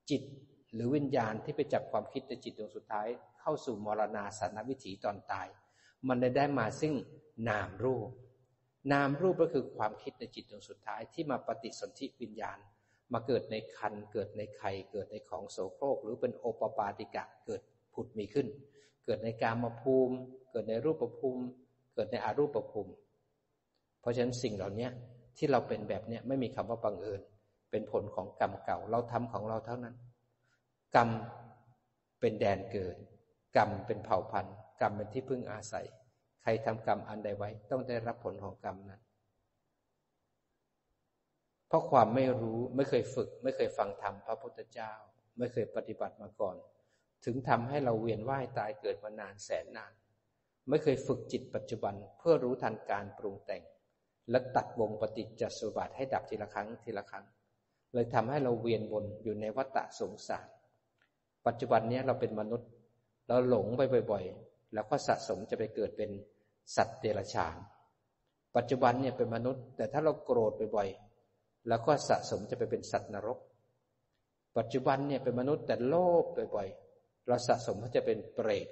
จิตหรือวิญญาณที่ไปจับความคิดในจิตดวงสุดท้ายเข้าสู่มรณาสานวิถีตอนตายมันได้มาซึ่งนามรูปก็คือความคิดในจิตดวงสุดท้ายที่มาปฏิสนธิวิญญาณมาเกิดในครรภ์เกิดในไข่เกิดในของโสโครกหรือเป็นโอปปาติกะเกิดผุดมีขึ้นเกิดในกามภูมิเกิดในรูปภูมิเกิดในอรูปภูมิเพราะฉะนั้นสิ่งเหล่านี้ที่เราเป็นแบบนี้ไม่มีคำว่าบังเอิญเป็นผลของกรรมเก่าเราทำของเราเท่านั้นกรรมเป็นแดนเกิดกรรมเป็นเผ่าพันธุ์กรรมเป็นที่พึ่งอาศัยใครทำกรรมอันใดไว้ต้องได้รับผลของกรรมนั้นเพราะความไม่รู้ไม่เคยฝึกไม่เคยฟังธรรมพระพุทธเจ้าไม่เคยปฏิบัติมาก่อนถึงทำให้เราเวียนว่ายตายเกิดมานานแสนนานไม่เคยฝึกจิตปัจจุบันเพื่อรู้ทันการปรุงแต่งและตัดวงปฏิจจสมุปบาทให้ดับทีละครั้งทีละครั้งเลยทำให้เราเวียนวนอยู่ในวัฏฏะสงสารปัจจุบันนี้เราเป็นมนุษย์เราหลงไปบ่อยๆแล้วก็สะสมจะไปเกิดเป็นสัตว์เดรัจฉานปัจจุบันเนี่ยเป็นมนุษย์แต่ถ้าเราโกรธบ่อยๆแล้วก็สะสมจะไปเป็นสัตว์นรกปัจจุบันเนี่ยเป็นมนุษย์แต่โลภบ่อยๆเราสะสมจะเป็นเปรต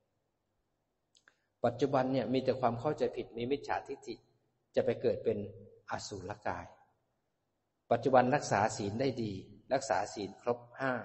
ปัจจุบันเนี่ยมีแต่ความเข้าใจผิดมีมิจฉาทิฏฐิจะไปเกิดเป็นอสุรกายปัจจุบันรักษาศีลได้ดีรักษาศีลครบ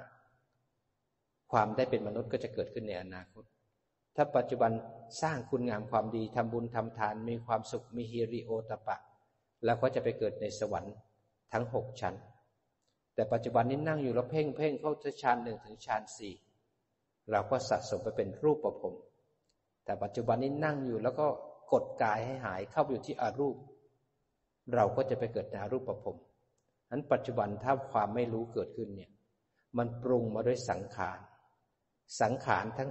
5ความได้เป็นมนุษย์ก็จะเกิดขึ้นในอนาคตถ้าปัจจุบันสร้างคุณงามความดีทำบุญทำทานมีความสุขมีฮิริโอตปะแล้วก็จะไปเกิดในสวรรค์ทั้ง6ชั้นแต่ปัจจุบันนี้นั่งอยู่แล้วเพ่งเข้าฌาน1ถึงฌาน4เราก็สะสมไปเป็นรูปภพแต่ปัจจุบันนี้นั่งอยู่แล้วก็กดกายให้หายเข้าไปอยู่ที่อรูปเราก็จะไปเกิดในอรูปภพนั้นปัจจุบันถ้าความไม่รู้เกิดขึ้นเนี่ยมันปรุงมาด้วยสังขารทั้ง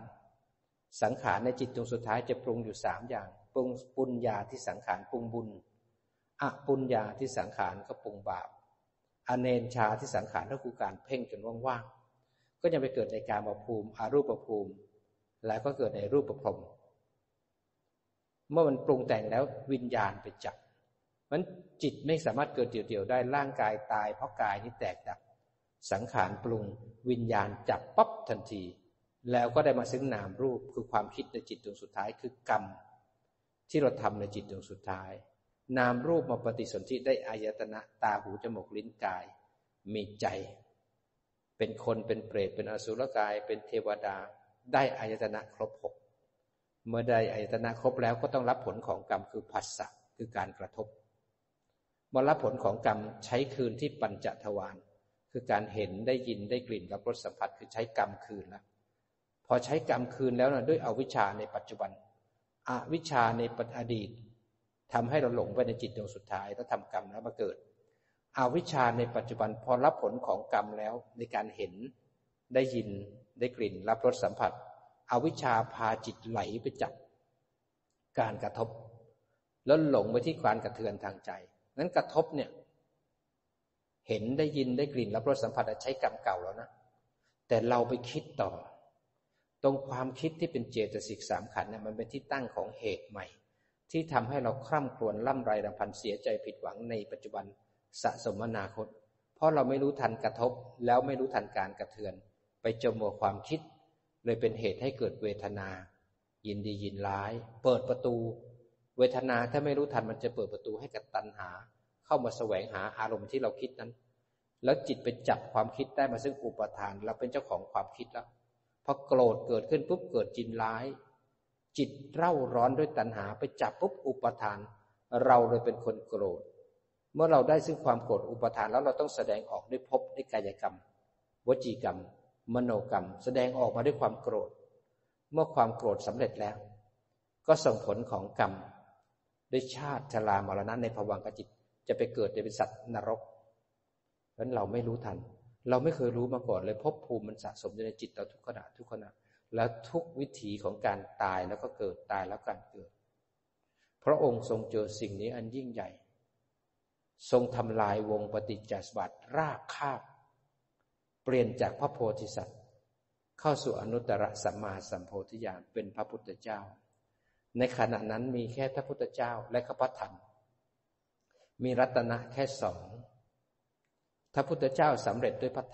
3สังขารในจิตดวงสุดท้ายจะปรุงอยู่3อย่างปรุงปุญญาที่สังขารปรุงบุญอปุญญาที่สังขารก็ปรุงบาปอเนนชาที่สังขารก็คือการเพ่งจนว่างๆก็จะไปเกิดในกามภูมิอรูปภูมิแล้วก็เกิดในรูปภพเมื่อมันปรุงแต่งแล้ววิญญาณไปจับมันจิตไม่สามารถเกิดเดี่ยวๆได้ร่างกายตายเพราะกายนี้แตกดับสังขารปรุงวิญญาณจับปั๊บทันทีแล้วก็ได้มาซึ่งนามรูปคือความคิดในจิตดวงสุดท้ายคือกรรมที่เราทำในจิตดวงสุดท้ายนามรูปมาปฏิสนธิได้อายตนะตาหูจมูกลิ้นกายมีใจเป็นคนเป็นเปรตเป็นอสุรกายเป็นเทวดาได้อายตนะครบ6เมื่อได้อายตนะครบแล้วก็ต้องรับผลของกรรมคือผัสสะคือการกระทบเมื่อรับผลของกรรมใช้คืนที่ปัญจทวารคือการเห็นได้ยินได้กลิ่นรับรสสัมผัสคือใช้กรรมคืนแล้วพอใช้กรรมคืนแล้วนะด้วยอวิชชาในปัจจุบันอวิชชาในอดีตทำให้เราหลงไปในจิตดวงสุดท้ายแล้วทำกรรมแล้วมาเกิดอวิชชาในปัจจุบันพอรับผลของกรรมแล้วในการเห็นได้ยินได้กลิ่นรับรสสัมผัสอวิชชาพาจิตไหลไปจับการกระทบแล้วหลงไปที่การกระเทือนทางใจนั้นกระทบเนี่ยเห็นได้ยินได้กลิ่นรับรสสัมผัสใช้กรรมเก่าแล้วนะแต่เราไปคิดต่อตรงความคิดที่เป็นเจตสิก3ขันธ์เนี่ยมันเป็นที่ตั้งของเหตุใหม่ที่ทำให้เราคร่ำครวญล่ำไรรำพันเสียใจผิดหวังในปัจจุบันสะสมอนาคตเพราะเราไม่รู้ทันกระทบแล้วไม่รู้ทันการกระเทือนไปจมกับความคิดเลยเป็นเหตุให้เกิดเวทนายินดียินร้ายเปิดประตูเวทนาถ้าไม่รู้ทันมันจะเปิดประตูให้กับตัณหาเข้ามาแสวงหาอารมณ์ที่เราคิดนั้นแล้วจิตไปจับความคิดได้มาซึ่งอุปทานเราเป็นเจ้าของความคิดแล้วพอโกรธเกิดขึ้นปุ๊บเกิดยินร้ายจิตเร่าร้อนด้วยตัณหาไปจับปุ๊บอุปทานเราเลยเป็นคนโกรธเมื่อเราได้ซึ่งความโกรธอุปทานแล้วเราต้องแสดงออกด้วยภพด้วยกายกรรมวจีกรรมมโนกรรมแสดงออกมาด้วยความโกรธเมื่อความโกรธสำเร็จแล้วก็ส่งผลของกรรมด้วยชาติชรามรณะในภวังคจิตจะไปเกิดเป็นสัตว์นรกเพราะฉะนั้นเราไม่รู้ทันเราไม่เคยรู้มาก่อนเลยภพภูมิมันสะสมอยู่ในจิตเราทุกขณะแล้วทุกวิถีของการตายแล้วก็เกิดตายแล้วการเกิดพระองค์ทรงเจอสิ่งนี้อันยิ่งใหญ่ทรงทำลายวงปฏิจจสมุปบาทรากคาบเปลี่ยนจากพระโพธิสัตว์เข้าสู่อนุตตรสัมมาสัมโพธิญาณเป็นพระพุทธเจ้าในขณะนั้นมีแค่พระพุทธเจ้าและพระธรรมมีรัตนะแค่2พระพุทธเจ้าสำเร็จด้วยพระธรรม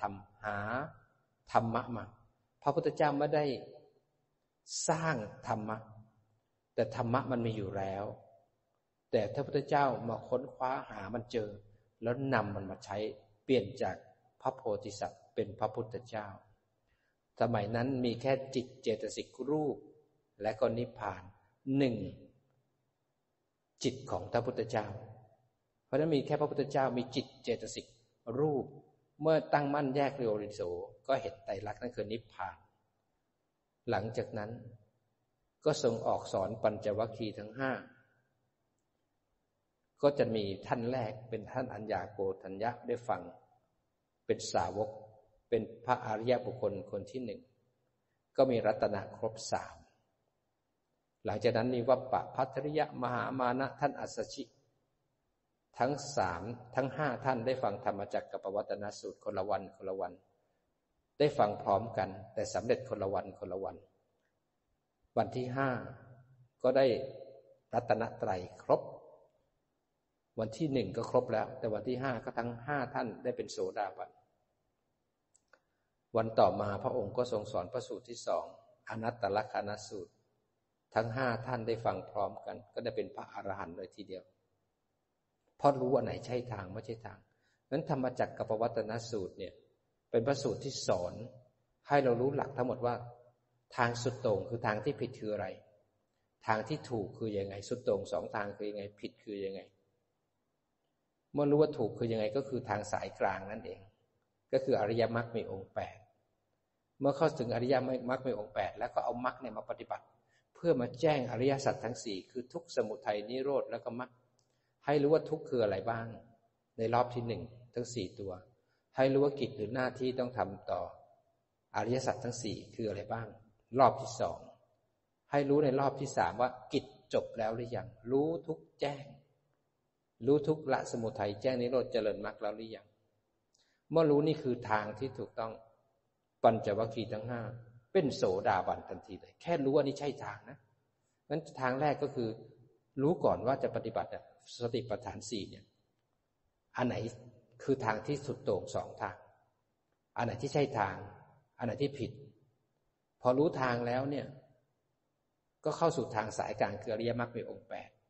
หาธรรมะมาพระพุทธเจ้าไม่ได้สร้างธรรมะแต่ธรรมะมันมีอยู่แล้วแต่พระพุทธเจ้ามาค้นคว้าหามันเจอแล้วนำมันมาใช้เปลี่ยนจากพระโพธิสัตว์เป็นพระพุทธเจ้าสมัยนั้นมีแค่จิตเจตสิกรูปและก็นิพพานหนึ่งจิตของพระพุทธเจ้าเพราะนั้นมีแค่พระพุทธเจ้ามีจิตเจตสิกรูปเมื่อตั้งมั่นแยกโยนิโสก็เห็นไตรลักษณ์นั่นคือนิพพานหลังจากนั้นก็ทรงออกสอนปัญจวัคคีย์ทั้งห้าก็จะมีท่านแรกเป็นท่านอัญญาโกณฑัญญะได้ฟังเป็นสาวกเป็นพระอริยบุคคลคนที่หนึ่งก็มีรัตนะครบสามหลังจากนั้นมีวัปปะภัททริยะมหามานะท่านอัสสชิทั้งสามทั้งห้าท่านได้ฟังธรรมจักรกับปวัตตนสูตรคนละวันได้ฟังพร้อมกันแต่สำเร็จคนละวันวันที่ห้าก็ได้รัตนไตรัยครบวันที่หนึ่งก็ครบแล้วแต่วันที่ห้าก็ทั้งห้าท่านได้เป็นโสดาบันวันต่อมาพระองค์ก็ทรงสอนพระสูตรที่สองอนัตตลักขณสูตรทั้งห้าท่านได้ฟังพร้อมกันก็ได้เป็นพระอรหันต์เลยทีเดียวเพราะรู้ว่าไหนใช่ทางไม่ใช่ทางนั้นธรรมจักรกับปวัตตนสูตรเนี่ยเป็นพระสูตรที่สอนให้เรารู้หลักทั้งหมดว่าทางสุดโต่งคือทางที่ผิดคืออะไรทางที่ถูกคือยังไงสุดโต่งสองทางคือยังไงผิดคือยังไงเมื่อรู้ว่าถูกคือยังไงก็คือทางสายกลางนั่นเองก็คืออริยมรรคมีองค์8เมื่อเข้าถึงอริยมรรคมีองค์8แล้วก็เอามรรคเนี่ยมาปฏิบัติเพื่อมาแจ้งอริยสัจทั้ง4คือทุกข์สมุทัยนิโรธแล้วก็มรรคให้รู้ว่าทุกข์คืออะไรบ้างในรอบที่1ทั้ง4ตัวให้รู้ว่ากิจหรือหน้าที่ต้องทำต่ออริยสัจทั้ง4คืออะไรบ้างรอบที่2ให้รู้ในรอบที่3ว่ากิจจบแล้วหรือยังรู้ทุกข์แจ้งรู้ทุกข์ละสมุทัยแจ้งนิโรธเจริญมรรคแล้วหรือยังเมื่อรู้นี่คือทางที่ถูกต้องปัญจวัคคีย์ทั้ง5เป็นโสดาบันทันทีเลยแค่รู้ว่านี่ใช่ทางนะงั้นทางแรกก็คือรู้ก่อนว่าจะปฏิบัติสติปัฏฐาน4เนี่ยอันไหนคือทางที่สุดโต่ง2ทางอันไหนที่ใช่ทางอันไหนที่ผิดพอรู้ทางแล้วเนี่ยก็เข้าสู่ทางสายกลางคืออริยมรรคมีองค์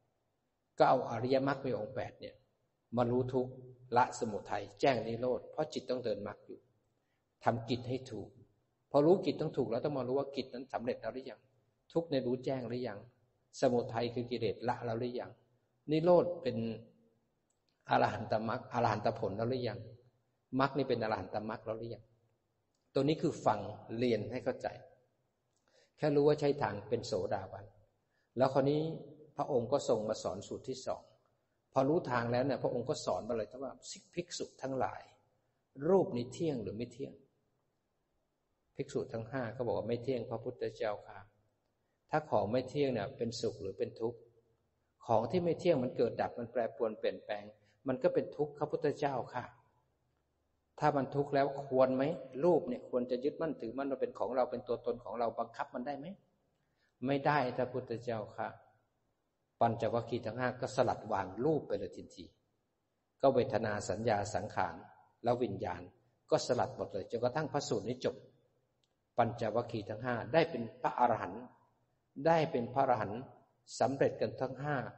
8ก็เอาอริยมรรคมีองค์8เนี่ยมารู้ทุกข์ละสมุทัยแจ้งนิโรธเพราะจิตต้องเดินมรรคอยู่ทำกิจให้ถูกพอรู้กิจต้องถูกแล้วต้องมารู้ว่ากิจนั้นสำเร็จแล้วหรือยังทุกข์ในรู้แจ้งหรือยังสมุทัยคือกิเลสละแล้วหรือยังนิโรธเป็นอรหันตมรรคอรหันตผลแล้วหรือยังมรรคนี่เป็นอรหันตมรรคแล้วหรือยังตัวนี้คือฟังเรียนให้เข้าใจแค่รู้ว่าใช่ทางเป็นโสดาบันแล้วคราวนี้พระองค์ก็ทรงมาสอนสูตรที่2พอรู้ทางแล้วเนี่ยพระองค์ก็สอนมาเลยว่าภิกษุทั้งหลายรูปนี้เที่ยงหรือไม่เที่ยงภิกษุทั้ง5ก็บอกว่าไม่เที่ยงพระพุทธเจ้าค่ะถ้าของไม่เที่ยงเนี่ยเป็นสุขหรือเป็นทุกข์ของที่ไม่เที่ยงมันเกิดดับมันแปรปรวนเปลี่ยนแปลงมันก็เป็นทุกข์พระพุทธเจ้าค่ะถ้ามันทุกข์แล้วควรไหมรูปเนี่ยควรจะยึดมั่นถือมั่นว่าเป็นของเราเป็นตัวตนของเราบังคับมันได้ไหมไม่ได้พระพุทธเจ้าค่ะปัญจวัคคีย์ทั้ง5ก็สลัดวางรูปไปเลยทันทีก็เวทนาสัญญาสังขารแล้ววิญญาณก็สลัดหมดเลยจนกระทั่งพระสูตรนี้จบปัญจวัคคีย์ทั้ง5ได้เป็นพระอรหันต์ได้เป็นพระอรหันต์สำเร็จกันทั้ง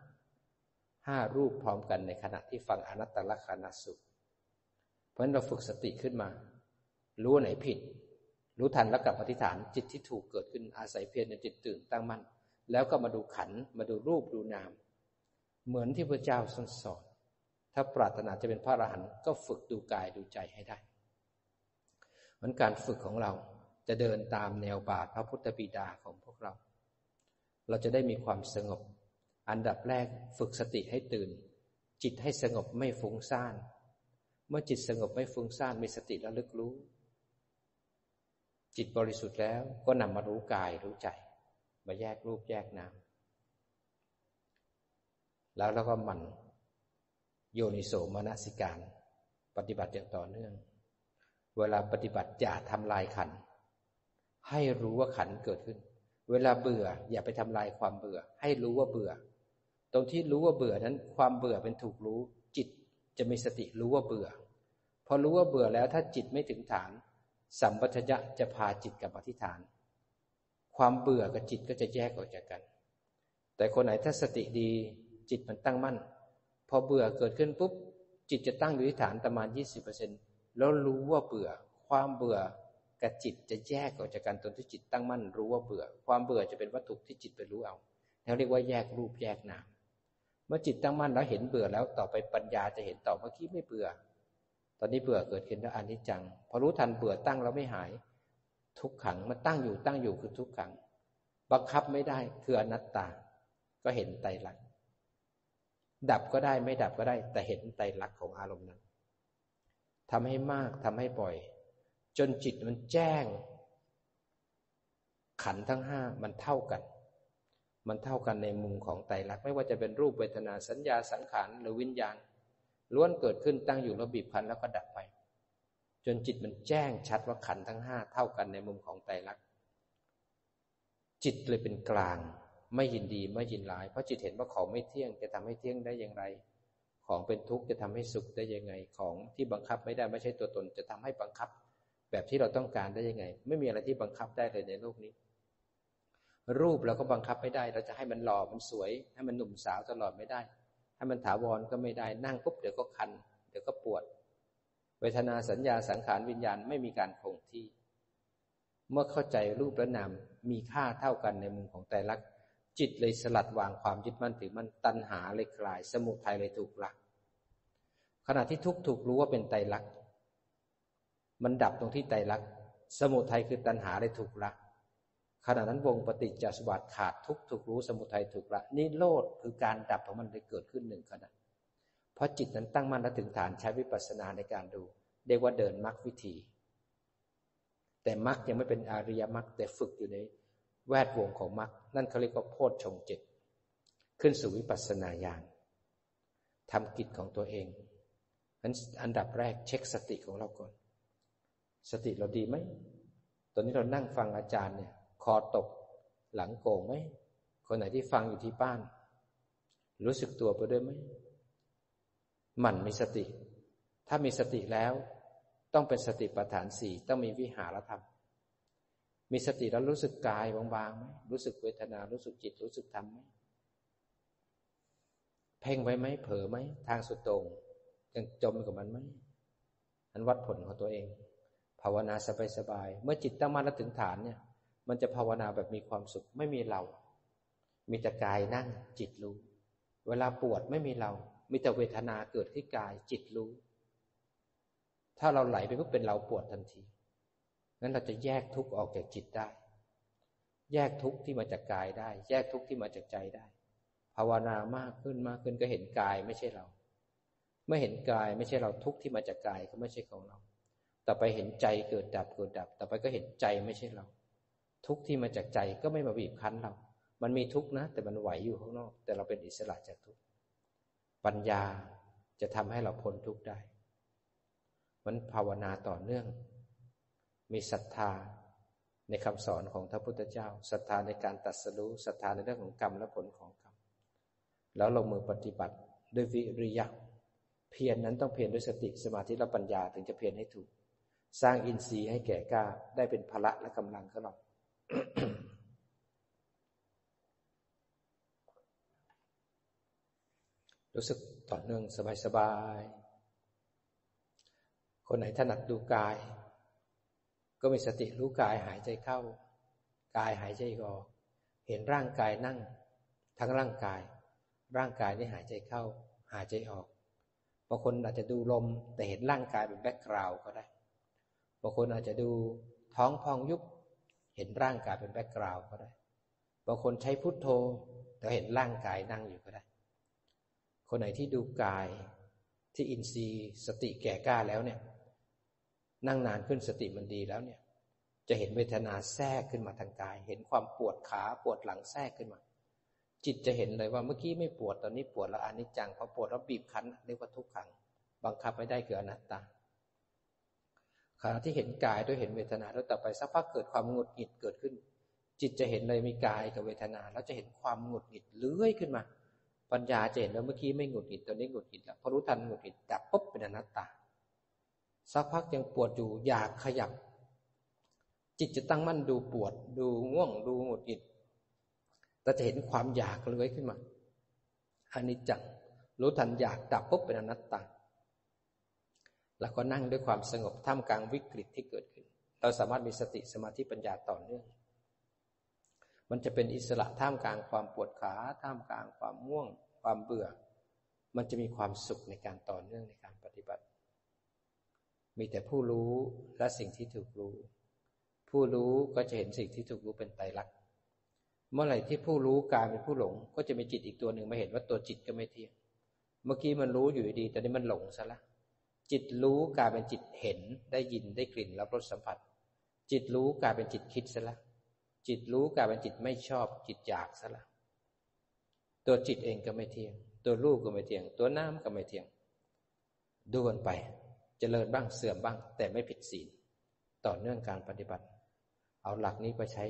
5รูปพร้อมกันในขณะที่ฟังอนัตตลักขณสูตรเพราะฉะนั้นเราฝึกสติขึ้นมารู้ไหนผิดรู้ทันแล้วกลับอธิษฐานจิตที่ถูกเกิดขึ้นอาศัยเพียรในจิตตื่นตั้งมั่นแล้วก็มาดูขันธ์มาดูรูปดูนามเหมือนที่พระเจ้าทรงสอนถ้าปรารถนาจะเป็นพระอรหันต์ก็ฝึกดูกายดูใจให้ได้เหมือนการฝึกของเราจะเดินตามแนวบาทพระพุทธบิดาของพวกเราจะได้มีความสงบอันดับแรกฝึกสติให้ตื่นจิตให้สงบไม่ฟุ้งซ่านเมื่อจิตสงบไม่ฟุ้งซ่านมีสติระลึกรู้จิตบริสุทธิ์แล้วก็นำมารู้กายรู้ใจมาแยกรูปแยกนามแล้วเราก็มันโยนิโสมนสิการปฏิบัติอย่างต่อเนื่องเวลาปฏิบัติอย่าทำลายขันธ์ให้รู้ว่าขันธ์เกิดขึ้นเวลาเบื่ออย่าไปทำลายความเบื่อให้รู้ว่าเบื่อตรงที่รู้ว่าเบื่อนั้นความเบื่อเป็นถูกรู้จิตจะมีสติรู้ว่าเบื่อพอรู้ว่าเบื่อแล้วถ้าจิตไม่ถึงฐานสัมปชัญญะจะพาจิตกลับมาที่ฐานความเบื่อกับจิตก็จะแยกออกจากกันแต่คนไหนถ้าสติดีจิตมันตั้งมั่นพอเบื่อเกิดขึ้นปุ๊บจิตจะตั้งอยู่ที่ฐานประมาณ 20% แล้วรู้ว่าเบื่อความเบื่อกับจิตจะแยกออกจากกันตอนที่จิตตั้งมั่นรู้ว่าเบื่อความเบื่อจะเป็นวัตถุที่จิตไปรู้เอาแล้วเรียกว่าแยกรูปแยกนามเมื่อจิตตั้งมั่นแล้วเห็นเบื่อแล้วต่อไปปัญญาจะเห็นต่อเมื่อกี้ไม่เบื่อตอนนี้เบื่อเกิดขึ้นแล้วอนิจจังพอรู้ทันเบื่อตั้งแล้วไม่หายทุกขังมันตั้งอยู่คือทุกขังบังคับไม่ได้คืออนัตตาก็เห็นไตรลักษณ์ดับก็ได้ไม่ดับก็ได้แต่เห็นไตรลักษณ์ของอารมณ์นั้นทำให้มากทำให้บ่อยจนจิตมันแจ้งขันธ์ทั้งห้ามันเท่ากันในมุมของไตรลักษณ์ไม่ว่าจะเป็นรูปเวทนาสัญญาสังขารหรือวิญญาณล้วนเกิดขึ้นตั้งอยู่แล้วบีบคั้นแล้วก็ดับไปจนจิตมันแจ้งชัดว่าขันธ์ทั้งห้าเท่ากันในมุมของไตรลักษณ์จิตเลยเป็นกลางไม่ยินดีไม่ยินร้ายเพราะจิตเห็นว่าของไม่เที่ยงจะทำให้เที่ยงได้อย่างไรของเป็นทุกข์จะทำให้สุขได้ยังไงของที่บังคับไม่ได้ไม่ใช่ตัวตนจะทำให้บังคับแบบที่เราต้องการได้ยังไงไม่มีอะไรที่บังคับได้เลยในโลกนี้รูปเราก็บังคับไม่ได้เราจะให้มันหล่อมันสวยให้มันหนุ่มสาวตลอดไม่ได้ให้มันถาวรก็ไม่ได้นั่งปุ๊บเดี๋ยวก็คันเดี๋ยวก็ปวดเวทนาสัญญาสังขารวิญญาณไม่มีการคงที่เมื่อเข้าใจรูปและนามมีค่าเท่ากันในมุมของไตรลักษณ์จิตเลยสลัดวางความยึดมั่นถือมั่นตัณหาเลยคลายสมุทัยเลยถูกละขณะที่ทุกข์ถูกรู้ว่าเป็นไตรลักษณ์มันดับตรงที่ไตรลักษณ์สมุทัยคือตัณหาเลยถูกละขณะนั้นวงปฏิจจสมุปบาทขาดทุกข์ถูกรู้สมุทัยถูกละนิโรธคือการดับของมันได้เกิดขึ้นหนึ่งขณะเพราะจิตนั้นตั้งมั่นและถึงฐานใช้วิปัสสนาในการดูเรียกว่าเดินมรรควิธีแต่มรรคยังไม่เป็นอริยมรรคแต่ฝึกอยู่ในแวดวงของมรรคนั่นเขาเรียกว่าโพชฌงค์ 7ขึ้นสู่วิปัสสนาญาณทำกิจของตัวเองนั้นอันดับแรกเช็คสติของเราก่อนสติเราดีไหมตอนนี้เรานั่งฟังอาจารย์เนี่ยคอตกหลังโก่งไหมคนไหนที่ฟังอยู่ที่บ้านรู้สึกตัวไปด้วยไหมหมั่นมีสติถ้ามีสติแล้วต้องเป็นสติปัฏฐาน 4ต้องมีวิหารธรรมมีสติแล้วรู้สึกกายบางๆไหมรู้สึกเวทนารู้สึกจิตรู้สึกธรรมไหมเพ่งไว้ไหมเผลอไหมทางสุดโต่งยังจมกับมันไหมอันวัดผลของตัวเองภาวนาสบายๆเมื่อจิตตั้งมั่นและถึงฐานเนี่ยมันจะภาวนาแบบมีความสุขไม่มีเรามีแต่กายนั่งจิตรู้เวลาปวดไม่มีเรามีแต่เวทนาเกิดที่กายจิตรู้ถ้าเราไหลไปปุ๊บเป็นเราปวดทันทีงั้นเราจะแยกทุกข์ออกจากจิตได้แยกทุกข์ที่มาจากกายได้แยกทุกข์ที่มาจากใจได้ภาวนามากขึ้นก็เห็นกายไม่ใช่เราเมื่อเห็นกายไม่ใช่เราทุกข์ที่มาจากกายก็ไม่ใช่ของเราต่อไปเห็นใจเกิดดับต่อไปก็เห็นใจไม่ใช่เราทุกข์ที่มาจากใจก็ไม่มาบีบคั้นเรามันมีทุกข์นะแต่มันไหวอยู่ข้างนอกแต่เราเป็นอิสระจากทุกข์ปัญญาจะทำให้เราพ้นทุกข์ได้มันภาวนาต่อเนื่องมีศรัทธาในคำสอนของพระพุทธเจ้าศรัทธาในการตรัสรู้ศรัทธาในเรื่องของกรรมและผลของกรรมแล้วลงมือปฏิบัติด้วยวิริยะเพียรนั้นต้องเพียรด้วยสติสมาธิและปัญญาถึงจะเพียรให้ถูกสร้างอินทรีย์ให้แก่กล้าได้เป็นพละและกำลังของเรา รู้สึกต่อเนื่องสบายๆคนไหนถนัดดูกายก็มีสติรู้กายหายใจเข้ากายหายใจออกเห็นร่างกายนั่งทั้งร่างกายนี่หายใจเข้าหายใจออกบางคนอาจจะดูลมแต่เห็นร่างกายเป็นแบ็คกราวด์ก็ได้บางคนอาจจะดูท้องพองยุบเห็นร่างกายเป็นแบ็คกราวด์ก็ได้บางคนใช้พุทโธแต่เห็นร่างกายนั่งอยู่ก็ได้คนไหนที่ดูกายที่อินทรีย์สติแก่กล้าแล้วเนี่ยนั่งนานขึ้นสติมันดีแล้วเนี่ยจะเห็นเวทนาแทรกขึ้นมาทางกายเห็นความปวดขาปวดหลังแทรกขึ้นมาจิตจะเห็นเลยว่าเมื่อกี้ไม่ปวดตอนนี้ปวดแล้วอนิจจังพอปวดแล้วบีบคั้นเรียกว่าทุกขังบังคับไม่ได้คืออนัตตาขณะที่เห็นกายด้วยเห็นเวทนาแล้วต่อไปสักพักเกิดความหงุดหงิดเกิดขึ้นจิตจะเห็นเลยมีกายกับเวทนาแล้วจะเห็นความหงุดหงิดเลื้อยขึ้นมาปัญญาจะเห็นแล้วเมื่อกี้ไม่หงุดหงิดตอนนี้หงุดหงิดแล้วพอรู้ทันหงุดหงิดดับปุ๊บเป็นอนัตตาสักพักยังปวดอยู่อยากขยับจิตจะตั้งมั่นดูปวดดูง่วงดูหงุดหงิดแต่จะเห็นความอยากเลื้อยขึ้นมาอนิจจังรู้ทันอยากดับปุ๊บเป็นอนัตตาแล้วก็นั่งด้วยความสงบท่ามกลางวิกฤตที่เกิดขึ้นเราสามารถมีสติสมาธิปัญญาต่อเนื่องมันจะเป็นอิสระท่ามกลางความปวดขาท่ามกลางความง่วงความเบื่อมันจะมีความสุขในการต่อเนื่องในการปฏิบัติมีแต่ผู้รู้และสิ่งที่ถูกรู้ผู้รู้ก็จะเห็นสิ่งที่ถูกรู้เป็นไตรลักษณ์เมื่อไหร่ที่ผู้รู้กลายเป็นผู้หลงก็จะมีจิตอีกตัวหนึ่งมาเห็นว่าตัวจิตก็ไม่เที่ยงเมื่อกี้มันรู้อยู่ดีตอนนี้มันหลงซะละจิตรู้กลายเป็นจิตเห็นได้ยินได้กลิ่นรับรสสัมผัสจิตรู้กลายเป็นจิตคิดซะละจิตรู้กลายเป็นจิตไม่ชอบจิตอยากซะละตัวจิตเองก็ไม่เที่ยงตัวรูปก็ไม่เที่ยงตัวน้ำก็ไม่เที่ยงดูกันไปเจริญบ้างเสื่อมบ้างแต่ไม่ผิดศีลต่อเนื่องการปฏิบัติเอาหลักนี้ไปใช้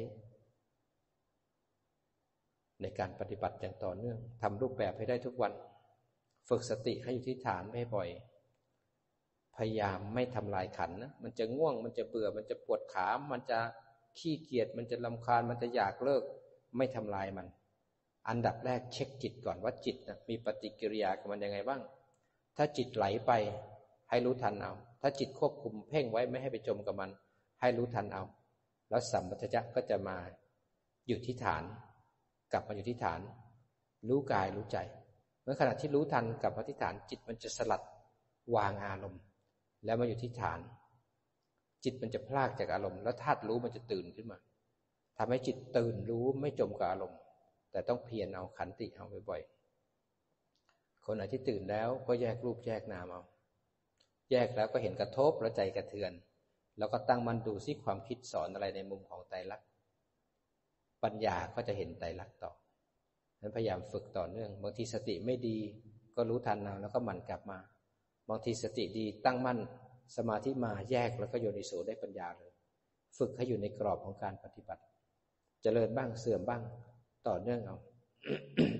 ในการปฏิบัติอย่างต่อเนื่องทำรูปแบบให้ได้ทุกวันฝึกสติให้อยู่ที่ฐานไม่บ่อยพยายามไม่ทำลายขันนะมันจะง่วงมันจะเบื่อมันจะปวดขามันจะขี้เกียจมันจะรำคาญมันจะอยากเลิกไม่ทำลายมันอันดับแรกเช็คจิตก่อนว่าจิตนะมีปฏิกิริยากับมันยังไงบ้างถ้าจิตไหลไปให้รู้ทันเอาถ้าจิตควบคุมเพ่งไว้ไม่ให้ไปจมกับมันให้รู้ทันเอาแล้วสัมปชัญญะก็จะมาอยู่ที่ฐานกลับมาอยู่ที่ฐานรู้กายรู้ใจเมื่อขณะที่รู้ทันกลับมาที่ฐานจิตมันจะสลัดวางอารมณ์แล้วมาอยู่ที่ฐานจิตมันจะพลากจากอารมณ์แล้วธาตุรู้มันจะตื่นขึ้นมาทำให้จิตตื่นรู้ไม่จมกับอารมณ์แต่ต้องเพียรเอาขันติเอาบ่อยๆคนไหนที่ตื่นแล้วก็แยกรูปแยกนามเอาแยกแล้วก็เห็นกระทบแล้วใจกระเทือนแล้วก็ตั้งมั่นดูซิความคิดสอนอะไรในมุมของไตรลักษณ์ปัญญาก็จะเห็นไตรลักษณ์ต่อนั้นพยายามฝึกต่อเนื่องบางทีสติไม่ดีก็รู้ทันเอาแล้วก็หมั่นกลับมาบางทีสติดีตั้งมั่นสมาธิมาแยกแล้วก็โยนิโสได้ปัญญาเลยฝึกให้อยู่ในกรอบของการปฏิบัติเจริญบ้างเสื่อมบ้างต่อเนื่องเอา